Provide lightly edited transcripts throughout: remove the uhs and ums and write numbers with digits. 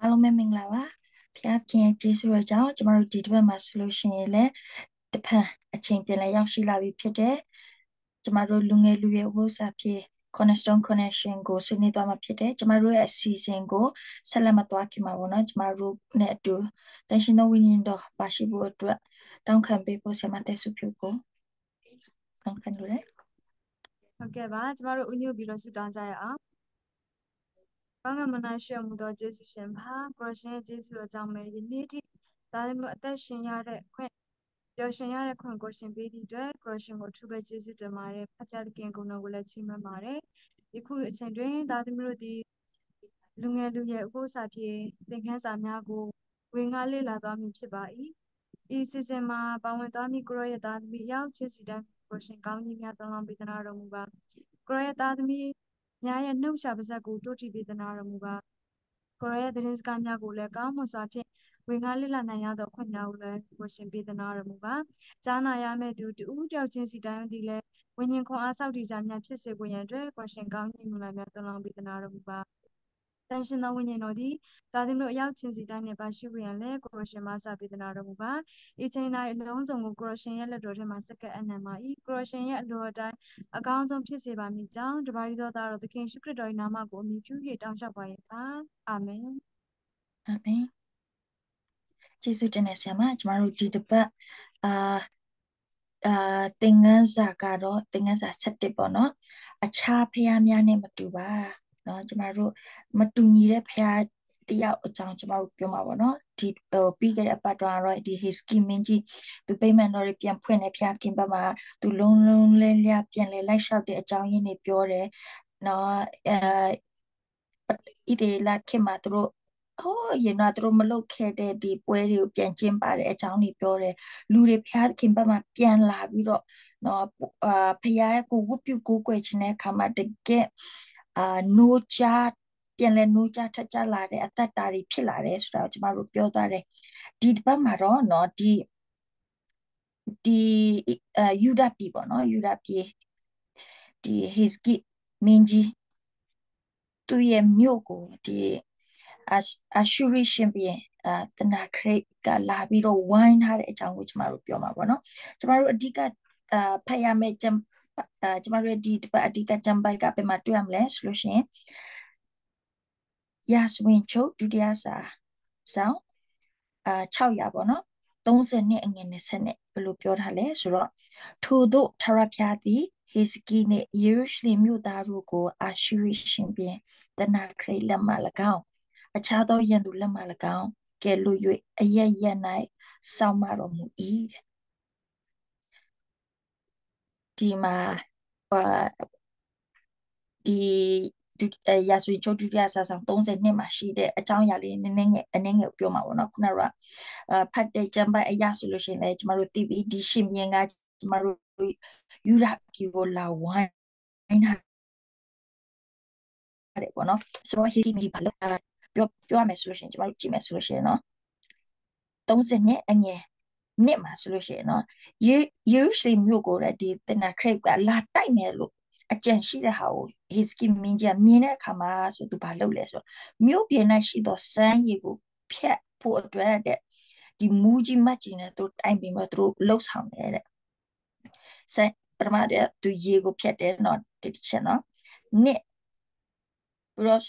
အားလုံးပဲမင်္ဂလာပါဖျားခင်ကျေးဇူးတော်ကြောင့်ကျမတို့ဒီတစ်ပတ်မှာဆိုလို့ရှိရင်လည်းတစ်ဖန်အချိန်ပြန်လည်ရောက်ရှိလာပြီဖြစ်တယ်ကျမတို့လူငယ်လူရွယ်ဥပ္ပစာဖြစ် Cornerstone Connection ကိုဆွေးနွေးသွားမှာဖြစ်တယ်ကျမတို့ရဲ့အစီအစဉ်ကိုဆက်လက်မသွားခင်မှာပေါ့နော်ကျမတို့နဲ့အတူတန်ရှင်သောဝိညာဉ်တော်ပါရှိဖို့အတွက်တောင်းခံပေးဖို့ဆရာမသက်စုပြုကိုတောင်းခံလို့ရဟုတ်ကဲ့ပါကျမတို့ဥညွတ်ပြီးတော့ဆုတောင်းကြရအောင်။ကောင်းကင်မနာရှိမှုသောယေရှုရှင်ပါကိုရရှင်ရဲ့ယေရှုတော်ကြောင့်ပဲယနေ့ထိဒါလည်းမအသက်ရှင်ရတဲ့ခွင့်ပျော်ရွှင်ရတဲ့ခွင့်ကိုရှင်ပေးသည့်အတွက်ကိုရရှင်ကိုထူးပဲယေရှုတင်ပါတယ်ဖခင်သခင်ကိုယ်တော်ကိုလည်းချီးမွမ်းပါတယ်။ယခုအချိန်တွင်ဒါသမီးတို့ဒီလူငယ်လူရွယ်ဥပုသ္စာဖြစ်သင်ခန်းစာများကိုဝင်ငါလေ့လာသွားမည်ဖြစ်ပါ၏။ဤစီစဉ်မှာပါဝင်သွားမည့်ကိုရောရဲ့သားသမီးရောက်ချင်းစီတိုင်းကိုရှင်ကောင်းကြီးများတောင်းလောင်းပေးသနာတော်မူပါ။ကိုရောရဲ့သားသမီးညာရဲ့နှုတ်ရှာပါဇက်ကိုတိုးထီပေးသနာတော်မူပါကိုရောရဲ့သတင်းစကားများကိုလည်းကောင်းမွန်စွာဖြင့်ဝင်ကားလိလနိုင်ရသောခွင့်များကိုလည်းကိုရှင်ပေးသနာတော်မူပါကြားနာရမယ့်သူတူတယောက်ချင်းစီတိုင်းသည်လည်းဝိညာဉ်ခွန်အားဆောက်တည်ကြများဖြစ်စေဖို့ရန်အတွက်ကိုရှင်ကောင်းကြီးမူလာများတောင်းလောင်းပေးသနာတော်မူပါတန်ရှင်သောဝိညာဉ်တော်သည်ဒါသည်တို့အရောက်ချင်းစီတိုင်းနဲ့ပါရှိဝရန်လဲကိုရရှင်မဆာပေးသနာတော်မူပါဤချိန်၌အလုံးစုံကိုကိုရရှင်ရဲ့လက်တော်ထဲမှာစက္ကပ်အနံပါ၏ကိုရရှင်ရဲ့အလိုအတိုင်းအကောင်းဆုံးဖြစ်စေပါမည်ကြောင်းတပါးရီတော်သားတော်သခင်ရှုခရစ်တော်၏နာမကိုအမိပြု၍တောင်းလျှောက်ပါ၏ပါအာမင်အာမင်ကျေးဇူးတင်တယ်ဆရာမကျမတို့ဒီတစ်ပတ်အာသင်ခန်းစာကတော့သင်ခန်းစာ7ပေါ့နော်အခြားဖရားများနဲ့မတူပါเนาะကျမတို့မတူညီတဲ့ဖရားတယောက်အကြောင်းကျမတို့ပြောမှာပေါ့နော်ဒီပြီးခဲ့တဲ့အပတ်တော့ဒီ Hiski မင်းကြီးသူပိမှန်တော်ပြန်ဖွင့်တဲ့ဖရားခင်ဘက်မှာသူလုံးလုံးလဲလျပြန်လဲလိုက်လျှောက်တဲ့အကြောင်းရင်းတွေပြောတယ်เนาะဣတေလခင်မှာသူတို့ရင်တော့သူတို့မလုပ်ခဲ့တဲ့ဒီပွဲတွေကိုပြန်ကျင်းပတဲ့အကြောင်းတွေပြောတယ်လူတွေဖျားခင်ဘက်မှာပြန်လာပြီးတော့နော်ဖျားကိုဝတ်ပြုကိုးကွယ်ခြင်းတဲ့အခါမှာတကယ်နိုးချပြန်လဲနိုးချထက်ကြလာတဲ့အသက်တာတွေဖြစ်လာတယ်ဆိုတာကိုကျမတို့ပြောသားတယ်ဒီဘက်မှာတော့နော်ဒီယူဒပြည်ပေါ့နော်ယူဒပြည်ဒီ Hiski မင်းကြီးသူ့ရဲ့မြို့ကိုဒီအာရှုရိရှင်ဘုရင်တနာခရိတ်ကလာပြီးတော့ဝိုင်းထားတဲ့အကြောင်းကိုကျမတို့ပြောမှာပေါ့နော်ကျမတို့အဓိကဖတ်ရမယ့်ကျမတို့ဒီအဓိကကျမ်းပိုက်ကဘယ်မှာတွေ့ရမလဲဆိုလို့ရှိရင်ယာစဝင်ချုပ်ဒုတိယစာဆောင်600ပေါ့နော်30နှစ်အငယ်20နှစ်ဘယ်လိုပြောထားလဲဆိုတော့ထို့သို့ထရဖျားသည်ဟေစကိနှင့်ယေရုရှလင်မြို့သားတို့ကိုအာရှုရိရှင်ဘုရင်တနာခရိတ်လက်မှ၎င်းအခြားသောရန်သူလက်မှ၎င်းကဲလို့၍အရရ၌စောင့်မတော်မူ၏ဒီမှာဒီရာဇဝချုပ်ဒုတိယစာဆောင်30နှစ်မှာရှိတဲ့အကြောင်းအရာလေးနည်းနည်းငယ်အနည်းငယ်ပြောမှာပေါ့နော်ခုနကဖတ်တဲ့ကျမ်းပိုက်အရာဆိုလို့ရှိရင်လည်းကျမတို့သိပြီးဒီရှင်မြင်းကကျမတို့ယူရပြည်ကိုလာဝိုင်းထားတယ်ပေါ့နော်ဆိုတော့ဟီရီမီဘာလို့ပြောရမယ်ဆိုလို့ရှိရင်ကျမတို့ကြည့်မယ်ဆိုလို့ရှိရင်နော်30နှစ်အငယ်နှစ်မှာဆိုလို့ရှိရင်နော်ယေရုရှလင်မြို့ကိုဒီတနခရိတ်ကလာတိုက်မယ်လို့အကြံရှိတဲ့ဟာကိုဟေစကိမင်းကြီးမြင်တဲ့အခါမှာဆိုသူဘာလုပ်လဲဆိုတော့မြို့ပြင်၌ရှိသောစမ်းရည်ကိုဖျက်ဖို့အတွက်တဲ့ဒီမူကြီးမတ်ကြီးနဲ့သူတိုင်ပြီးမှသူတို့လှုပ်ဆောင်နေတဲ့စမ်းပထမတဲ့သူရေကိုဖျက်တယ်နော်တစ်ချက်နော်နှစ်ပြီးတော့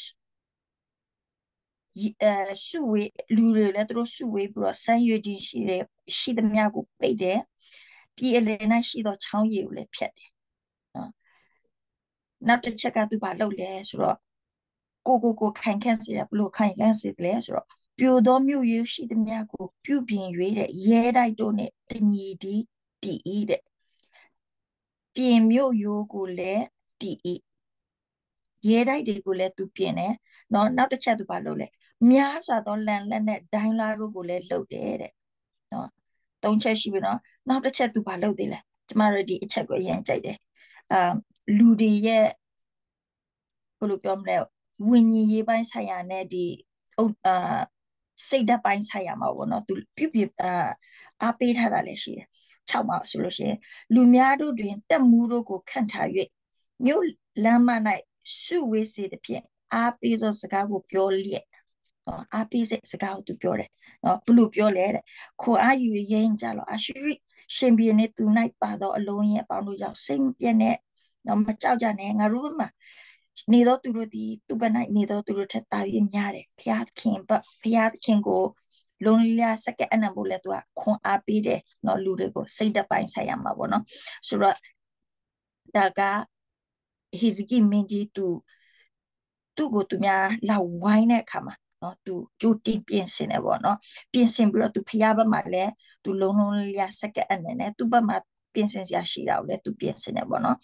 စုဝေးလူတွေလည်းသူတို့စုဝေးပြီးတော့စမ်းရွေးခြင်းရှိသမျှကိုပိတ်တယ်ပြည်အလယ်၌ရှိသောချောင်းရည်ကိုလည်းဖျက်တယ်နော်နောက်တစ်ချက်ကသူဘာလုပ်လဲဆိုတော့ကိုခိုင်ခန့်စေတယ်ဘလို့ခိုင်ခန့်စေတယ်ဆိုတော့ပြိုသောမြို့ရိုးရှိသမျှကိုပြုပြင်၍တဲ့ရဲတိုက်တို့နဲ့တညီတီးတီးတဲ့ပြင်မြို့ရိုးကိုလည်းတီးရဲတိုက်တွေကိုလည်းသူပြင်တယ်နော်နောက်တစ်ချက်သူဘာလုပ်လဲများစွာသောလန်လက်နဲ့ဒိုင်းလာတို့ကိုလည်းလှုပ်တယ်တဲ့နော်၃ချက်ရှိပြီနော်နောက်တစ်ချက်သူဘာလုပ်သေးလဲကျမတို့ဒီအချက်ကိုအရင်ကြိုက်တယ်လူတွေရဲ့ဘယ်လိုပြောမလဲဝิญဉ်ရေးပိုင်းဆိုင်ရာနဲ့ဒီစိတ်ဓာတ်ပိုင်းဆိုင်ရာမှာပေါ့နော်သူပြုပြအားပေးထားတာလည်းရှိတယ်6မှာဆိုလို့ရှိရင်လူများတို့တွင်တက်မှုတို့ကိုခန့်ထား၍မြို့လမ်းမ၌စုဝေးစေသဖြင့်အားပေးသောစကားကိုပြောလျက်နော်အားပေးစိတ်စကားကိုသူပြောတယ်နော်ဘလို့ပြောလဲတဲ့ခွန်အားယူရင်ကြလို့အရှိရိရှင်ပြင်းနဲ့သူ၌ပါတော့အလုံးရဲ့အပေါင်းတို့ကြောင့်စိတ်ပြည့်နဲ့နော်မကြောက်ကြနဲ့ငါတို့မှာနေတော့သူတို့ဒီသူပ၌နေတော့သူတို့ထက်တာ၍များတယ်ဖျားခင်ဖျားခင်ကိုလုံးလျာစကအနံဖို့လဲသူကခွန်အားပေးတယ်နော်လူတွေကိုစိတ်တပိုင်းဆိုင်ရမှာပေါ့နော်ဆိုတော့ဒါကဟီဇကိမင်းကြီးသူ့ကိုသူများလာဝိုင်းတဲ့အခါမှာနော်သူကြိုတင်ပြင်ဆင်တယ်ပေါ့နော်ပြင်ဆင်ပြီးတော့သူဖျားဘက်မှာလဲသူလုံးလုံးလျာစကအနံနဲ့သူ့ဘက်မှာပြင်ဆင်စရာရှိတာကိုလဲသူပြင်ဆင်တယ်ပေါ့နော်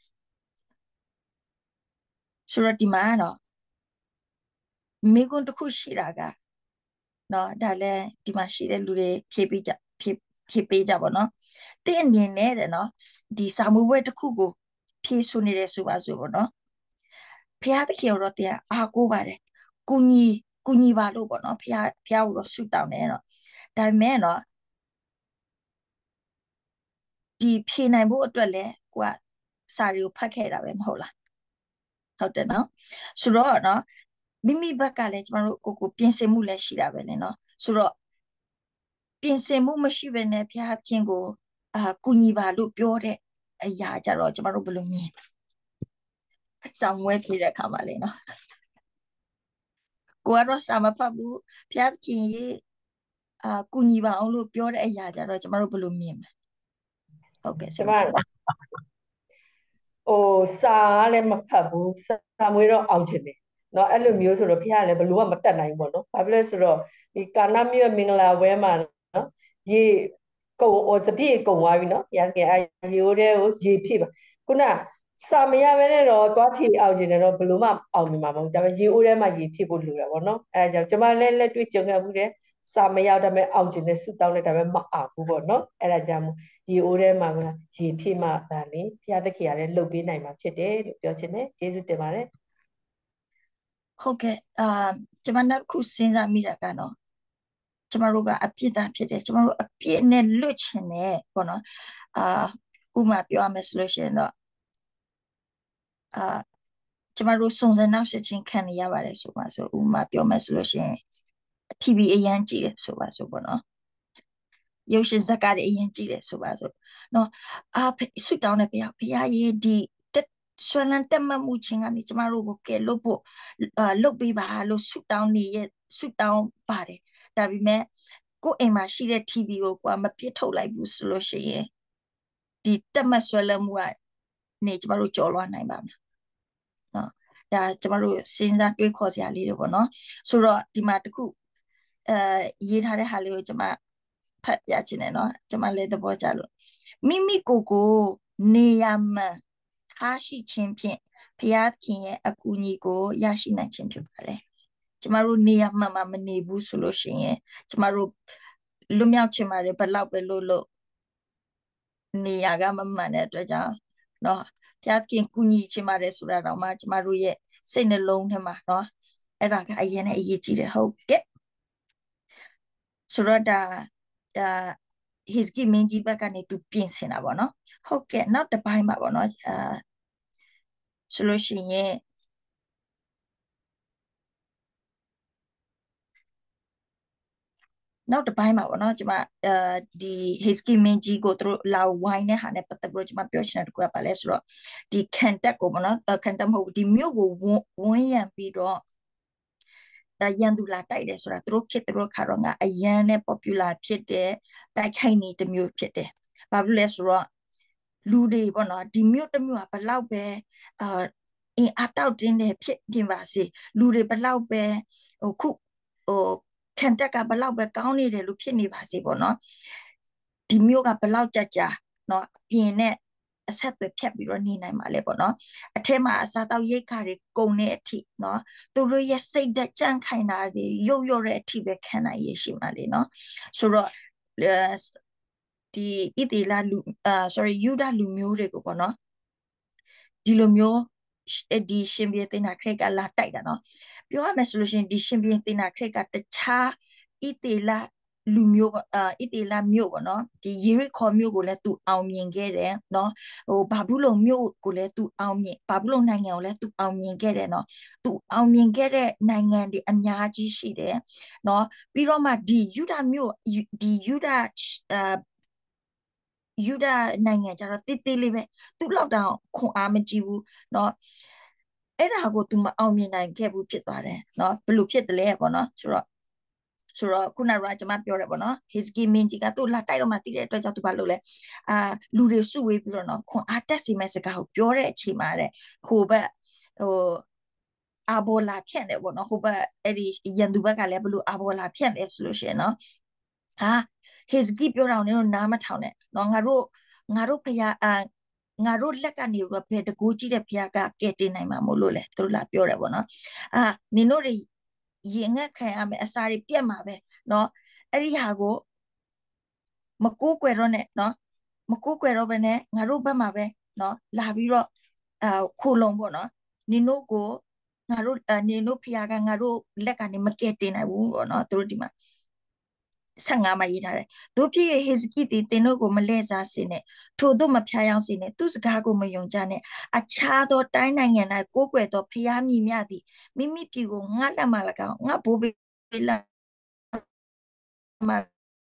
ဆိုတော့ဒီမှာတော့မိကွန်းတစ်ခုရှိတာကနော်ဒါလည်းဒီမှာရှိတဲ့လူတွေဖြည့်ပေးကြပါနော်တဲ့အနေနဲ့တဲ့နော်ဒီစာမှုပွဲတစ်ခုကိုဖြည့်ဆိုနေတယ်ဆိုပါစို့ပေါ့နော်ဖះသခင်တော့တဲ့အားကိုးပါတယ်ကုညီပါလို့ပေါ့နော်ဖះကိုတော့ဆုတောင်းတယ်နော်ဒါပေမဲ့နော်ဒီဖြည့်နိုင်ဖို့အတွက်လဲကိုကစာရီကိုဖတ်ခဲ့တာပဲမဟုတ်လားဟုတ်တယ်နော်ဆိုတော့နော်မိမိဘက်ကလည်းကျမတို့ကိုပြင်ဆင်မှုလည်းရှိတာပဲလေနော်ဆိုတော့ပြင်ဆင်မှုမရှိဘဲနဲ့ဘုရားခင်ကိုကူညီပါလို့ပြောတဲ့အရာကြတော့ကျမတို့ဘယ်လိုမြင်စာမွေးပြတဲ့အခါမှာလေနော်ကိုကတော့စာမဖတ်ဘူးဘုရားခင်ရေကူညီပါအောင်လို့ပြောတဲ့အရာကြတော့ကျမတို့ဘယ်လိုမြင်မလဲဟုတ်ကဲ့ကျမစာလည်းမဖတ်ဘူးစာမွေးတော့အောင်ချင်တယ်เนาะအဲ့လိုမျိုးဆိုတော့ဖះလည်းဘလို့ကမတက်နိုင်ဘူးပေါ့နော်ဘာဖြစ်လဲဆိုတော့ဒီကာနာမြို့မင်္ဂလာဝဲမှာနော်ရေကုန်စပြည့်ကုန်သွားပြီနော်ဖះကရေအိုးတဲ့ကိုရေဖြည့်ပါခုနစာမရဘဲနဲ့တော့သွားဖြည့်အောင်ချင်တယ်တော့ဘလို့မှအောင်မြင်မှာမဟုတ်ဒါပေမဲ့ရေအိုးထဲမှာရေဖြည့်ဖို့လိုတာပေါ့နော်အဲ့ဒါကြောင့်ကျမလည်းလက်တွေ့ကြုံခဲ့မှုတယ်စာမရောက်ဒါပေမဲ့အောင်ချင်တဲ့ဆူတောင်းတဲ့ဒါပေမဲ့မအောင်ဘူးပေါ့နော်အဲ့ဒါကြောင့်ရေအိုးထဲမှာရေဖြည့်မှဒါလေဖះသခင်ကလည်းလှုပ်ပေးနိုင်မှာဖြစ်တယ်လို့ပြောချင်တယ်ကျေးဇူးတင်ပါတယ်ဟုတ်ကဲ့ကျမနောက်ခုစဉ်းစားမိတာကတော့ကျမတို့ကအပြစ်သားဖြစ်တယ်ကျမတို့အပြစ်နဲ့လွတ်ချင်တယ်ပေါ့နော်ဥမာပြောရမယ်ဆိုလို့ရှိရင်တော့ကျမတို့စုံစမ်းနောက်ဆက်ချင်းခံနေရပါတယ်ဆိုပါဆိုဥမာပြောမယ်ဆိုလို့ရှိရင် TV အရန်ကြည့်တယ်ဆိုပါဆိုပေါ့နော်ရုပ်ရှင်ဇာတ်ကားတွေအရင်ကြည့်တယ်ဆိုပါဆိုနော်ဆွတောင်းတဲ့ဘုရားရေဒီဆွမ်းလန်းတက်မှတ်မှုချင်းကနေကျမတို့ကိုကဲလို့ဖို့လုပ်ပေးပါလို့ဆွတောင်းပါတယ်ဒါပေမဲ့ကိုယ်အိမ်မှာရှိတဲ့ TV ကိုကမပြစ်ထုတ်လိုက်ဘူးဆိုလို့ရှိရင်ဒီတက်မှတ်ဆွဲလန်းမှုကနေကျမတို့ကြော်လွှားနိုင်ပါမလားနော်ဒါကျမတို့စဉ်းစားတွေးခေါ်စရာလေးတွေပေါ့နော်ဆိုတော့ဒီမှာတခုရေးထားတဲ့ဟာလေးကိုကျမဖတ်ပြချင်တယ်နော်ကျမလည်းသဘောကျလို့မိမိကိုနေရာမှန်ထားရှိခြင်းဖြင့်ဘုရားခင်ရဲ့အကူအညီကိုရရှိနိုင်ခြင်းဖြစ်ပါတယ်ကျမတို့နေရာမှန်မှမနေဘူးဆိုလို့ရှိရင်ကျမတို့လွတ်မြောက်ခြင်းပါတယ်ဘယ်လောက်ပဲလို့နေရာကမမှန်တဲ့အတွက်ကြောင့်နော်ဘုရားခင်ကူညီခြင်းပါတယ်ဆိုတာတော့မှကျမတို့ရဲ့စိတ်နှလုံးထဲမှာနော်အဲ့ဒါကအရင်နဲ့အရေးကြီးတယ်ဟုတ်ကဲ့ဆိုတော့ဒါhis မင်းကြီးဘက်ကနေသူပြင်ဆင်တာပေါ့နော်ဟုတ်ကဲ့နောက်တစ်ပိုင်းပါပေါ့နော်ဆိုလို့ရှိရင်နောက်တစ်ပိုင်းမှာပေါ့နော်ကျမဒီ his မင်းကြီးကိုသူတို့လာဝိုင်းတဲ့ဟာနဲ့ပတ်သက်ပြီးတော့ကျမပြောချင်တဲ့တကူကပါလဲဆိုတော့ဒီခံတက်ကိုပေါ့နော်ခံတက်မဟုတ်ဘူးဒီမြို့ကိုဝန်းရံပြီးတော့ရန်သူလာတိုက်တယ်ဆိုတာသူတို့ခေတ်သူတို့ခါတော့ငါအရန်နဲ့ popular ဖြစ်တဲ့တိုက်ခိုက်နေတစ်မျိုးဖြစ်တယ်။ဘာဖြစ်လဲဆိုတော့လူတွေပေါ့နော်ဒီမြို့တစ်မြို့ကဘလောက်ပဲအင်းအတောက်တင်းနေဖြစ်နေပါစေလူတွေဘလောက်ပဲခုခံတက်ကဘလောက်ပဲကောင်းနေတယ်လို့ဖြစ်နေပါစေပေါ့နော်ဒီမြို့ကဘလောက်ကြနော်ပြင်နဲ့အဆက်ပဲဖြတ်ပြီးတော့နေနိုင်ပါလေပေါ့နော်အထက်မှာအစားတောက်ရိတ်ခါတွေကုန်တဲ့အထိနော်သူတို့ရဲ့စိတ်ဓာတ်ကြန့်ခိုင်တာတွေရုပ်တဲ့အထိပဲခံနိုင်ရရှိမှာလေနော်ဆိုတော့ဒီဣတိလလူsorry ယူဒလူမျိုးတွေကိုပေါ့နော်ဒီလိုမျိုးဒီရှင်ဘီတင်နာခရစ်ကလာတိုက်တာနော်ပြောရမယ်ဆိုလို့ရှိရင်ဒီရှင်ဘီတင်နာခရစ်ကတခြားဣတိလလူမျိုးဣတေလမြို့ပေါ့နော်ဒီယေရိခေါမြို့ကိုလည်းသူအောင်မြင်ခဲ့တယ်နော်ဘာဘူးလုံမြို့ကိုလည်းသူအောင်မြင်ဘာဘူးလုံနိုင်ငံကိုလည်းသူအောင်မြင်ခဲ့တယ်နော်သူအောင်မြင်ခဲ့တဲ့နိုင်ငံတွေအများကြီးရှိတယ်နော်ပြီးတော့မှဒီယူဒမြို့ဒီယူဒနိုင်ငံကျတော့တိတိလေးပဲသူ့လောက်တောင်ခွန်အားမကြီးဘူးเนาะအဲ့ဒါကို तू မအောင်မြင်နိုင်ခဲ့ဘူးဖြစ်သွားတယ်เนาะဘယ်လိုဖြစ်တယ်လဲပေါ့เนาะဆိုတော့ခုနကကျွန်မပြောတယ်ပေါ့နော် Hizki မင်းကြီးကသူ့လာတိုက်တော့မှတည်တဲ့အတွက်ကြောင့်သူဘာလုပ်လဲလူတွေစုဝေးပြီးတော့နော်ခွန်အားတက်စီမဲ့စကားကိုပြောတဲ့အချိန်မှာတဲ့ဟိုဘက်အာဘောလာဖြန့်တယ်ပေါ့နော်ဟိုဘက်အဲ့ဒီရန်သူဘက်ကလည်းဘလို့အာဘောလာဖြန့်တယ်ဆိုလို့ရှိရင်နော်Hizki ပြောတာကိုနားမထောင်နဲ့နော်ငါတို့ဖယားငါတို့လက်ကနေတော့ဘယ်တကူကြီးတဲ့ဖယားကကဲတင်နိုင်မှာမို့လို့လဲသူတို့လာပြောတယ်ပေါ့နော်နင်တို့တွေရင်ငတ်ခံရမယ်အစာတွေပြတ်မှာပဲเนาะအဲ့ဒီဟာကိုမကိုးကွယ်တော့နဲ့เนาะမကိုးကွယ်တော့ဘဲနဲ့ငါတို့ဘက်မှာပဲเนาะလာပြီးတော့ခိုလုံပေါ့เนาะနင်တို့ကိုငါတို့နင်တို့ဖခင်ကငါတို့လက်ကနေမကဲတင်နိုင်ဘူးပေါ့เนาะသူတို့ဒီမှာ15မှာရေးထားတယ်တို့ဖြစ်ဟေဇကိတီတင်တို့ကိုမလဲစားစေနဲ့ထို့တို့မဖျားယောင်းစေနဲ့သူစကားကိုမယုံကြနဲ့အခြားသောတိုင်းနိုင်ငံ၌ကိုးကွယ်သောဖျားမြည်မြသည်မိမိပြည်ကိုငါလက်မှ၎င်းငါဘိုးဘေးလက်မှ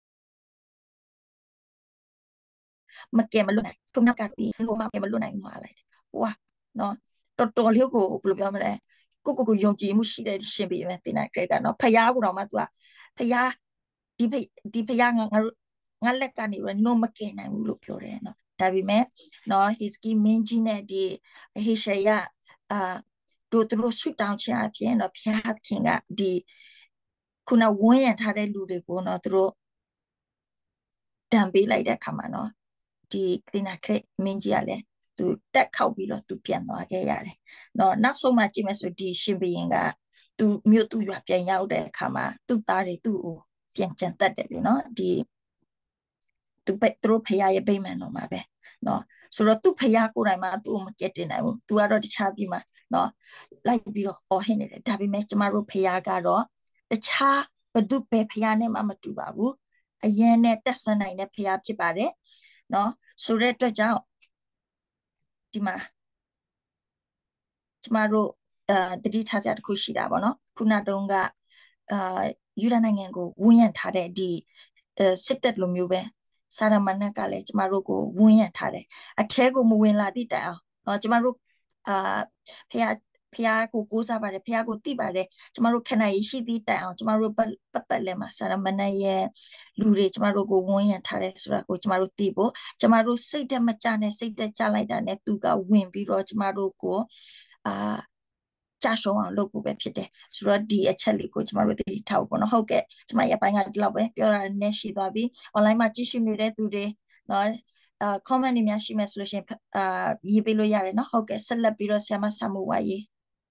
မကဲမလွတ်နိုင်သူများကတီးကိုမကဲမလွတ်နိုင်မှာလိုက်ဟိုကနော်တော်တော်လေးကိုဘယ်လိုပြောမလဲကိုယုံကြည်မှုရှိတဲ့ရှင်ပြည်မယ်တင်နိုင်ကြတာနော်ဖျားကိုတော့မှ तू ကဖျားဒီဖျားငါလက်ကနေတော့နို့မကဲနိုင်ဘူးလို့ပြောတယ်နော်ဒါပေမဲ့နော် Hizki မင်းကြီးနဲ့ဒီဟေရှယတို့ဆွတောင်းချင်အဖြစ်နော်ဖျားခင်ကဒီခုနဝန်းရံထားတဲ့လူတွေကိုနော်တို့တံပေးလိုက်တဲ့အခါမှာနော်ဒီကလနာခရက်မင်းကြီးကလည်းသူတက်ခောက်ပြီးတော့သူပြန်သွားခဲ့ရတယ်နော်နောက်ဆုံးမှကြည့်မယ်ဆိုဒီရှင်ဘရင်ကသူမြို့သူရွာပြန်ရောက်တဲ့အခါမှာသူ့သားတွေသူ့ကိုပြန်ကြံတက်တယ်လေနော်ဒီသူတို့ဖရားရဲ့ဗိမာန်တော်မှာပဲနော်ဆိုတော့သူ့ဖရားကိုယ်တိုင်မှသူ့ကိုမကက်တင်နိုင်ဘူးသူကတော့တခြားပြည်မှာနော်လိုက်ပြီးတော့ဟောဟင်းနေတယ်ဒါပေမဲ့ကျမတို့ဖရားကတော့တခြားဘသူပဲဖရားနဲ့မှမတူပါဘူးအရင်နဲ့တက်ဆန်းနိုင်တဲ့ဖရားဖြစ်ပါတယ်နော်ဆိုတဲ့အတွက်ကြောင့်ဒီမှာကျမတို့တတိထားစရာတစ်ခုရှိတာပေါ့နော်ခုနတုန်းကယူဒနိုင်ငံကိုဝန်းရံထားတဲ့ဒီစစ်တပ်လိုမျိုးပဲစာရမဏတ်ကလည်းကျမတို့ကိုဝန်းရံထားတယ်အထဲကိုမဝင်လာသည့်တိုင်အောင်เนาะကျမတို့ဖះကိုစားပါတယ်ဖះကိုတိပါတယ်ကျမတို့ခဏရေးရှိသည့်တိုင်အောင်ကျမတို့ပတ်လဲမှာစာရမဏတ်ရဲ့လူတွေကျမတို့ကိုဝန်းရံထားတယ်ဆိုတာကိုကျမတို့သိဖို့ကျမတို့စိတ်တက်မကြနဲ့စိတ်တက်ကြလိုက်တာနဲ့သူကဝင်ပြီးတော့ကျမတို့ကိုကြာရှုံးအောင်လုပ်ဖို့ပဲဖြစ်တယ်ဆိုတော့ဒီအချက်လေးကိုကျမတို့သိထားဖို့ပေါ့နော်ဟုတ်ကဲ့ကျမရဲ့အပိုင်းကဒီလောက်ပဲပြောတာနဲ့ရှိသွားပြီ online မှာကြည့်ရှုနေတဲ့သူတွေเนาะcomment တွေများရှိမယ်ဆိုလို့ရှိရင်ရေးပေးလို့ရတယ်เนาะဟုတ်ကဲ့ဆက်လက်ပြီးတော့ဆရာမဆမှုဝါရေး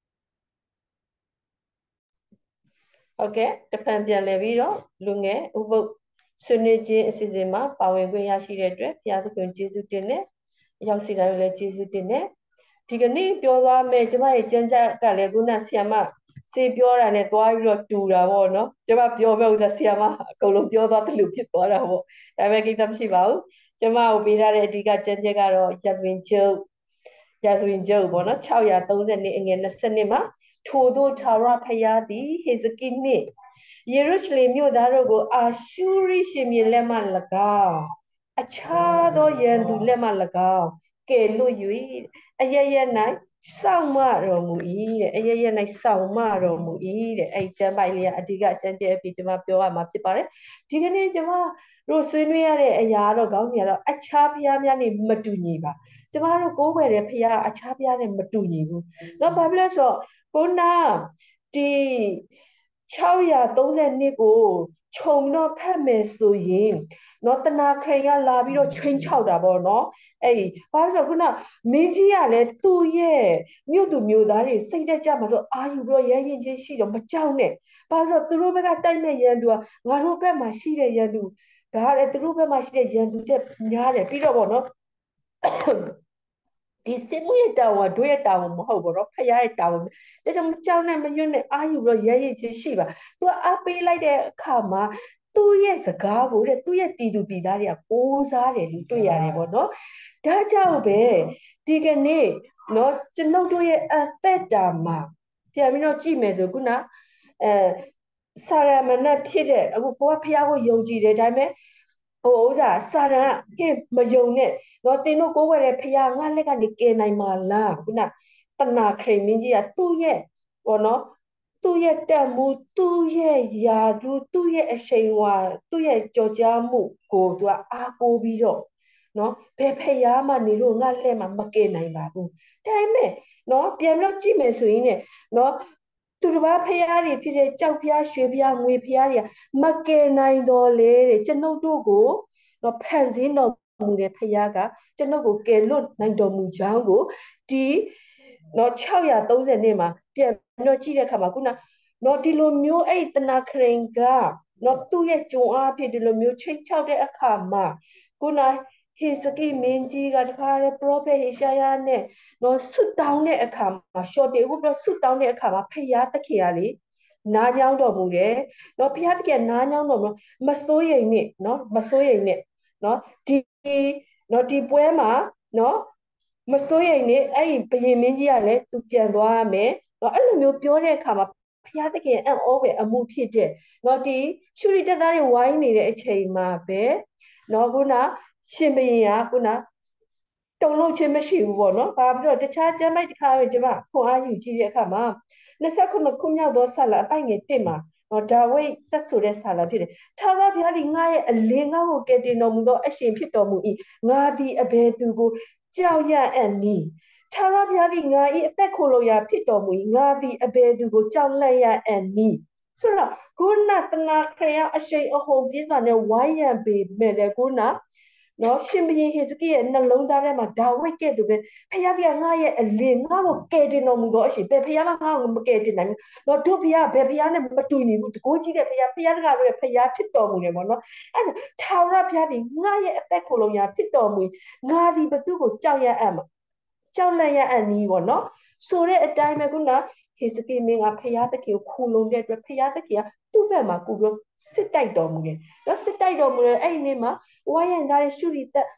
ဟုတ်ကဲ့တဖန်ပြန်လည်ပြီးတော့လူငယ်ဥပုပ်ဆွေးနွေးခြင်းအစီအစဉ်မှာပါဝင်ခွင့်ရရှိတဲ့အတွက်ဘုရားသခင်ကျေးဇူးတင်တယ်ရောက်စီတိုင်းလည်းကျေးဇူးတင်တယ်ဒီကနေ့ပြောသွားမယ်ကျမရဲ့ကျမ်းစာကလည်းခုနဆီယမစေပြောတာနဲ့တွားပြီးတော့တူတာပေါ့နော်ကျမပြောမဲ့ဥစ္စာဆီယမအကုန်လုံးပြောသွားတယ်လို့ဖြစ်သွားတာပေါ့ဒါပေမဲ့ကိစ္စမရှိပါဘူးကျမကိုပေးထားတဲ့အဓိကကျမ်းချက်ကတော့ရာဇဝင်ကျုပ်ပေါ့နော်632အငယ်20မှာထို့သောထာဝရဘုရားသည်ဟေဇကိနှင့်ယေရုရှလင်မြို့သားတို့ကိုအာရှုရိရှင်မြေလက်မှ၎င်းအခြားသောရန်သူလက်မှ၎င်းကဲလွတ်၍အရရ၌စောင့်မတော်မူ၏တဲ့အရရ၌စောင့်မတော်မူ၏တဲ့အဲ့ကျမ်းပိုက်လေးကအဓိကကျမ်းကျဲအဖြစ်ကျွန်မပြောရမှာဖြစ်ပါတယ်ဒီကနေ့ကျွန်မတို့ဆွေးနွေးရတဲ့အရာတော့ခေါင်းစဉ်ကတော့အခြားဘုရားများနဲ့မတူညီပါကျမတို့ကိုးကွယ်တဲ့ဘုရားအခြားဘုရားနဲ့မတူညီဘူးเนาะဘာဖြစ်လဲဆိုတော့ကိုနာဒီ632ကိုခြုံတော့ဖတ်မယ်ဆိုရင်နော်တနာခရိကလာပြီးတော့ချင်းချောက်တာပေါ့နော်အဲ့ဘာလို့ဆိုခုနမင်းကြီးကလည်းသူ့ရဲ့မြို့သူမြို့သားတွေစိတ်တက်ကြမှာဆိုအာယူပြီးတော့ရဲရင်ချင်းရှိတော့မကြောက်နဲ့ဘာလို့ဆိုသူတို့ဘက်ကတိုက်မဲ့ရန်သူကငါတို့ဘက်မှာရှိတဲ့ရန်သူဒါကလည်းသူတို့ဘက်မှာရှိတဲ့ရန်သူတက်များတယ်ပြီးတော့ပေါ့နော်ဒီစစ်မှုရဲ့တာဝန်တို့ရဲ့တာဝန်မဟုတ်ဘူးတော့ဖခင်ရဲ့တာဝန်ဒါကြောင့်မကြောက်နဲ့မရွံ့နဲ့အာယူပြီးတော့ရဲရည်ချင်းရှိပါ तू အားပေးလိုက်တဲ့အခါမှာသူသူ့ရဲ့စကားကိုတဲ့သူ့ရဲ့ပြည်သူပြည်သားတွေကကိုးစားတယ်လို့တွေ့ရတယ်ပေါ့နော်ဒါကြောင့်ပဲဒီကနေ့နော်ကျွန်ုပ်တို့ရဲ့အသက်တာမှာပြန်ပြီးတော့ကြည့်မယ်ဆိုခုနအဲစာရမဏေဖြစ်တဲ့အခုကိုကဖះကိုယုံကြည်တယ်ဒါပေမဲ့ဟိုဥစားစာရကဟင်မယုံနဲ့တော့တင်တို့ကိုးဝဲတဲ့ဖះငါလက်ကနေကယ်နိုင်မှာလားခုနတဏခရိမင်းကြီးကသူ့ရဲ့ဟောနော်သူ့ရဲ့တက်မှုသူ့ရဲ့ယာဒူသူ့ရဲ့အရှိန်ဝါသူ့ရဲ့ကြော်ကြားမှုကိုသူကအားကိုးပြီးတော့နော်ဘယ်ဖျားမှနေလို့ငါလှဲ့မှာမကယ်နိုင်ပါဘူးဒါပေမဲ့နော်ပြန်လို့ကြည့်မယ်ဆိုရင်ねနော်သူတစ်ပါးဖျားတွေဖြစ်တဲ့ကြောက်ဖျားရွှေဖျားငွေဖျားတွေကမကယ်နိုင်တော့လေတဲ့ကျွန်ုပ်တို့ကိုနော်ဖန်ဆင်းတော်မူတဲ့ဖျားကကျွန်ုပ်ကိုကယ်လွတ်နိုင်တော်မူကြောင်းကိုဒီနော်630နှစ်မှာပြန်တော့ကြည့်တဲ့အခါမှာခုနနော်ဒီလိုမျိုးအဲ့တနာခရင်ကနော်သူ့ရဲ့ဂျုံအားဖြစ်ဒီလိုမျိုးချိတ်ချောက်တဲ့အခါမှာခုနဟေစကိမင်းကြီးကတခါလေပရောဖက်ဟေရှာယနဲ့နော်ဆွတ်တောင်းတဲ့အခါမှာရှော့တေဟုတ်ပြီးဆွတ်တောင်းတဲ့အခါမှာဖယားတခင်ကလေနားညောင်းတော်မူတယ်နော်ဖယားတခင်နားညောင်းတော်မူမစိုးရိမ်နဲ့နော်မစိုးရိမ်နဲ့နော်ဒီပွဲမှာနော်မစိုးရိမ်နဲ့အဲ့ဒီဘယင်မင်းကြီးကလည်းသူပြန်သွားရမယ်နော်အဲ့လိုမျိုးပြောတဲ့အခါမှာဖျားတကယ်အံ့ဩပဲအမှုဖြစ်တဲ့နော်ဒီရှုရီတက်သားတွေဝိုင်းနေတဲ့အချိန်မှာပဲနော်ခုနရှင်ဘရင်ကခုနတုံလို့ချင်းမရှိဘူးပေါ့နော်။ဘာဖြစ်လို့တခြားကျမ်းပိုက်တစ်ခါပဲကျွန်မခွန်အားယူကြည့်တဲ့အခါမှာ29ခုမြောက်သောဆာလအပိုင်ငယ်1မှာနော်ဒါဝိတ်ဆက်ဆိုတဲ့ဆာလဖြစ်တယ်။ထာဝရဘုရားသည်ငါရဲ့အလင်းငါ့ကိုကယ်တင်တော်မူသောအရှင်ဖြစ်တော်မူ၏။ငါသည်အဘယ်သူကိုကြောက်ရအံ့နည်း။ထာဝရဘုရားသည်ငါ၏အသက်ခိုလုံရာဖြစ်တော်မူ၏။ငါသည်အဘယ်သူကိုကြောက်လန့်ရအံ့နည်း။ဆိုတော့ခုနတနာခရယအရှိန်အဟုန်ပြင်းစွာနဲ့ဝိုင်းရံပေမဲ့လည်းခုနနော်ရှင်ဘုရင်ဟေဇကိရဲ့နှလုံးသားထဲမှာဒါဝိဒ်ကဲ့သို့ပဲဖခင်ကငါရဲ့အလင်းငါ့ကိုကယ်တင်တော်မူသောအရှင်ဘယ်ဖခင်မှငါ့ကိုမကယ်တင်နိုင်ဘူးနော်တို့ဖခင်ဘယ်ဖခင်နဲ့မတူညီဘူးတကိုးကြီးတဲ့ဖခင်ဖခင်တကားတို့ရဲ့ဖခင်ဖြစ်တော်မူတယ်ပေါ့နော်အဲ့ဒါထာဝရဘုရားသည်ငါရဲ့အသက်ကိုယ်လုံးရာဖြစ်တော်မူငါသည်ဘသူကိုကြောက်ရအံ့မှာကြောက်လန့်ရအံ့နီးပေါ့နော်ဆိုတဲ့အတိုင်းပဲခုနဟေဇကိမင်းကဖခင်တခင်ကိုခိုလုံတဲ့အတွက်ဖခင်တခင်ကသူ့ဘက်မှာကိုပြီးစစ်တိုက်တော်မူတယ်နော်စစ်တိုက်တော်မူတဲ့အဲ့ဒီနေ့မှာဝိုင်းရံသားတဲ့ရှုရီတက်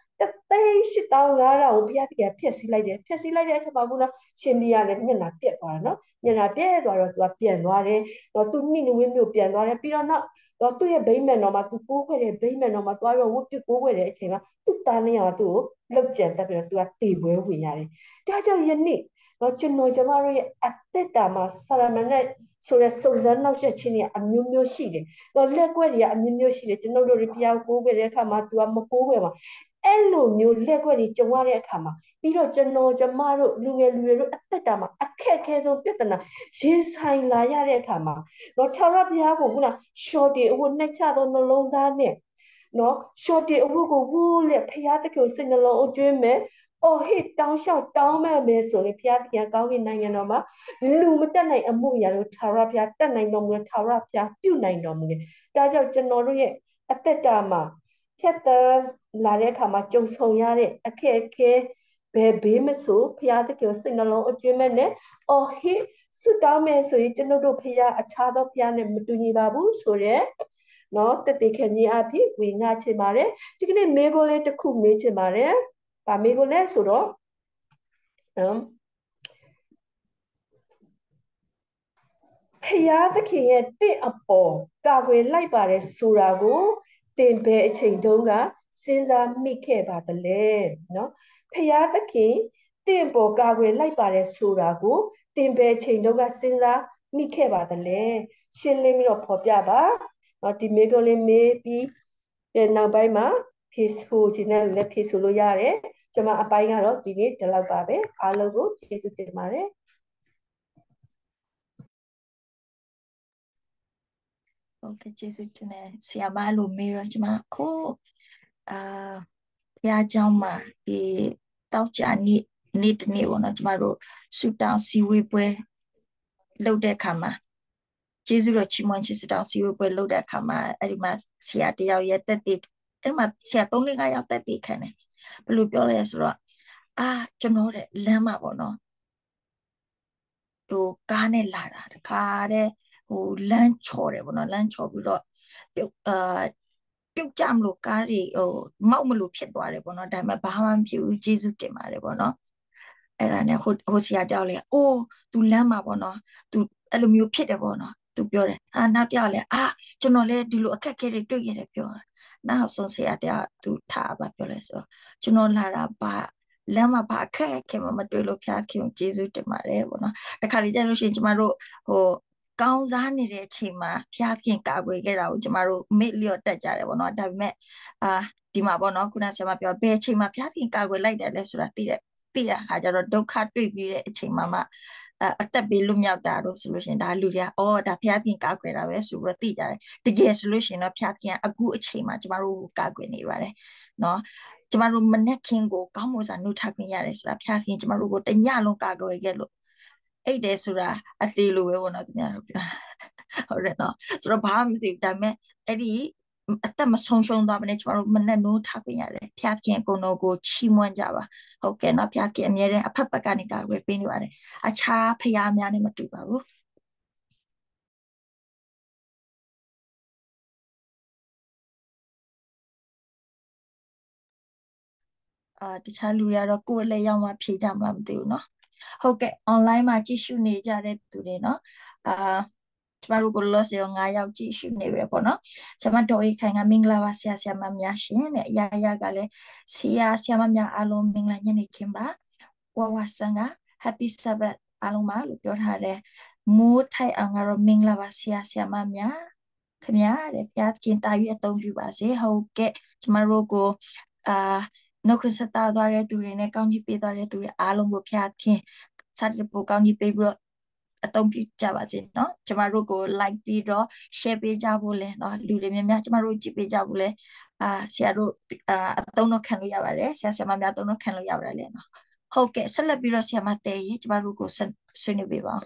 1,8500ကိုဘုရားတကယ်ဖျက်ဆီးလိုက်တယ်ဖျက်ဆီးလိုက်တဲ့အခါမှာခုနရှင်ဘီကလည်းမျက်နှာပြက်သွားတယ်နော်မျက်နှာပြက်သွားတော့သူကပြန်သွားတယ်တော့သူနှိနဝင်းမျိုးပြန်သွားတယ်ပြီးတော့တော့သူ့ရဲ့ဗိမ္မာန်တော်မှာသူကိုးခွဲတဲ့ဗိမ္မာန်တော်မှာသွားပြီးဝတ်ပြုကိုးခွဲတဲ့အချိန်မှာသူ့သားနှစ်ယောက်ကသူ့ကိုလှုပ်ကြံတက်ပြီးတော့သူကတေပွဲဝင်ရတယ်ဒါကြောင့်ယနေ့တော့ကျွန်တော်ကျမတို့ရဲ့အသက်တာမှာဆရာမနဲ့ဆိုတဲ့စုံစမ်းနှောက်ယှက်ခြင်းတွေအမျိုးမျိုးရှိတယ်။တော့လက်ကွက်တွေကအမျိုးမျိုးရှိတယ်ကျွန်တော်တို့တွေဖျားကိုးခွဲတဲ့အခါမှာသူကမကိုးခွဲမှာအဲ့လိုမျိုးလက်ကွက်တွေကြုံရတဲ့အခါမှာပြီးတော့ကျွန်တော်ကျမတို့လူငယ်လူတွေတို့အသက်တာမှာအခက်အခဲဆုံးပြဿနာရင်ဆိုင်လာရတဲ့အခါမှာတော့ခြောက်ရဘုရားကိုခုနရှော့တီအဝတ်နှိုက်ချသောနှလုံးသားနဲ့နော်ရှော့တီအဝတ်ကိုဝူးလက်ဘုရားတခင်စိတ်နှလုံးအကျွင်းမဲ့အော်ဟစ်တောင်းလျှောက်တောင်းမဲ့မယ်ဆိုရင်ဘုရားသခင်ကောင်းကင်နိုင်ငံတော်မှာလူမတက်နိုင်အမှုရာလို့ထာဝရဘုရားတက်နိုင်တော်မူတဲ့ထာဝရဘုရားပြုနိုင်တော်မူတယ်။ဒါကြောင့်ကျွန်တော်တို့ရဲ့အသက်တာမှာဖြတ်တန်းလာတဲ့အခါမှာကြုံဆုံရတဲ့အခက်အခဲဘယ်ဘေးမဆိုဘုရားသခင်စိတ်နှလုံးအကျွမ်းမဲ့နဲ့အော်ဟစ်ဆုတောင်းမယ်ဆိုရင်ကျွန်တော်တို့ဘုရားအခြားသောဘုရားနဲ့မတူညီပါဘူးဆိုတဲ့နော်တတိခဏကြီးအဖြစ်ဝေငှချင်ပါတယ်ဒီကနေ့မေကိုလေးတစ်ခုမေးချင်ပါတယ်ဗာမေကိုလဲဆိုတော့ဖျားသခင်ရဲ့တင့်အပေါ်ကာကွယ်လိုက်ပါတယ်ဆိုတာကိုတင်ဘယ်အချိန်တုန်းကစဉ်းစားမိခဲ့ပါသလဲနော်ဖျားသခင်တင့်ပေါ်ကာကွယ်လိုက်ပါတယ်ဆိုတာကိုတင်ဘယ်အချိန်တုန်းကစဉ်းစားမိခဲ့ပါသလဲရှင်းလင်းပြီးတော့ဖော်ပြပါနော်ဒီမေကိုလေးမေးပြီးနောက်ပိုင်းမှာဖြေဆိုခြင်းနဲ့လည်းဖြေဆိုလို့ရတယ်ကျွန်မအပိုင်းကတော့ဒီနေ့ဒီလောက်ပါပဲအားလုံးကိုကျေးဇူးတင်ပါတယ်ဟုတ်ကဲ့ကျေးဇူးတင်တယ်ဆရာမလိုမေးတော့ကျွန်မခုဘုရားကျောင်းမှာဒီတောက်ကြနေ့တနေ့ပေါ့နော်ကျွန်မတို့ဆူတောင်းစီဝေးပွဲလုပ်တဲ့အခါမှာကျေးဇူးတော်ချီးမွမ်းခြင်းဆူတောင်းစီဝေးပွဲလုပ်တဲ့အခါမှာအဲ့ဒီမှာဆရာတယောက်ရဲ့တက်တည်အဲ့မှာဆရာ3-5ယောက်တက်တည်ခံတယ်ဘယ်လိုပြောလဲဆိုတော့ကျွန်တော်တဲ့လမ်းမှာပေါ့နော်ဟိုကားနဲ့လာတာတခါတဲ့ဟိုလမ်းချော်တယ်ပေါ့နော်လမ်းချော်ပြီးတော့ပြုတ်ပြုတ်ကြမလို့ကားတွေမောက်မလို့ဖြစ်သွားတယ်ပေါ့နော်ဒါပေမဲ့ဘာမှမဖြစ်ဘူးကျေးဇူးတင်ပါတယ်ပေါ့နော်အဲ့ဒါနဲ့ဟိုဆရာတယောက်လေအိုး तू လမ်းမှာပေါ့နော် तू အဲ့လိုမျိုးဖြစ်တယ်ပေါ့နော် तू ပြောတယ်နောက်တယောက်လေကျွန်တော်လည်းဒီလိုအခက်အခဲတွေတွေ့ရတယ်ပြောတယ်နောက်ဆုံးဆရာတယောက် तू ထားပါပြောလဲဆိုတော့ကျွန်တော်လာတာလမ်းမှာဘာအခက်အခဲမှမတွေ့လို့ဖျားခင်ကျေးဇူးတင်ပါတယ်ပေါ့နော်တခါလေကြာလို့ရှိရင်ကျမတို့ဟိုကောင်းစားနေတဲ့အချိန်မှာဖျားခင်ကာကွယ်ခဲ့တာကိုကျမတို့မေ့လျော့တက်ကြတယ်ပေါ့နော်ဒါပေမဲ့ဒီမှာပေါ့နော်ခုနဆရာမပြောဘယ်အချိန်မှာဖျားခင်ကာကွယ်လိုက်တယ်လဲဆိုတာသိတဲ့အခါကျတော့ဒုက္ခတွေ့ပြီးတဲ့အချိန်မှာအသက်ပေးလွတ်မြောက်တာတော့ဆိုလို့ရှိရင်ဒါလူတွေကဒါဖျားခင်ကာကွယ်တာပဲဆိုပြီးတော့သိကြတယ်တကယ်ဆိုလို့ရှိရင်တော့ဖျားခင်ကအခုအချိန်မှာကျမတို့ကာကွယ်နေပါတယ်နော်ကျမတို့မနဲ့ခင်ကိုကောင်းမွန်စွာနှုတ်ထခွင့်ရတယ်ဆိုတာဖျားခင်ကျမတို့ကိုတညလုံးကာကွယ်ခဲ့လို့အဲ့တယ်ဆိုတာအသေးလိုပဲပေါ့နော်သူများတို့ပြောဟုတ်တယ်နော်ဆိုတော့ဘာမှမသိဘူးဒါပေမဲ့အဲ့ဒီအသက်မဆုံးရှုံးသွားဘဲနဲ့ကျမတို့မနဲ့နိုးထခွင့်ရတယ်ဖျားခင်ကိုယ်တော်ကိုချီးမွမ်းကြပါဟုတ်ကဲ့နော်ဖျားခင်အမြဲတမ်းအဖက်ဖက်ကနေကာကွယ်ပေးနေပါတယ်အခြားဖျားများနဲ့မတူပါဘူးတခြားလူတွေကတော့ကိုယ်လည်းရောက်မှဖြေကြမှာမသိဘူးเนาะဟုတ်ကဲ့ online မှာကြည့်ရှုနေကြတဲ့သူတွေเนาะကျမတို့ကိုလောဆယ်တော့9ယောက်ကြည့်ရှုနေပြီပေါ့နော်ဆရာမတော်အိခိုင်ကမင်္ဂလာပါဆရာဆရာမများရှင်တဲ့အရာရာကလည်းဆရာမများအားလုံးမင်္ဂလာညနေခင်းပါဝဝဆန်က Happy Sabbath အားလုံးပါလို့ပြောထားတယ်မိုးထိုက်အောင်ကတော့မင်္ဂလာပါဆရာဆရာမများခင်ဗျာတဲ့ဘုရားခင်တာ၍အသုံးပြုပါစေဟုတ်ကဲ့ကျမတို့ကိုနှုတ်ခစတာသွားတဲ့သူတွေနဲ့ကောင်းကြီးပေးသွားတဲ့သူတွေအားလုံးကိုဘုရားခင်စတဲ့ပိုကောင်းကြီးပေးပြီးတော့အသုံးပြုကြပါစေเนาะကျမတို့ကို like ပြီးတော့ share ပေးကြဖို့လဲเนาะလူတွေများများကျမတို့ကြည့်ပေးကြဖို့လဲဆရာတို့အသုံးတော့ခံလို့ရပါတယ်ဆရာဆရာမများအသုံးတော့ခံလို့ရပါတယ်လေเนาะဟုတ်ကဲ့ဆက်လက်ပြီးတော့ဆရာမတဲရေကျမတို့ကိုဆွေးနွေးပေးပါ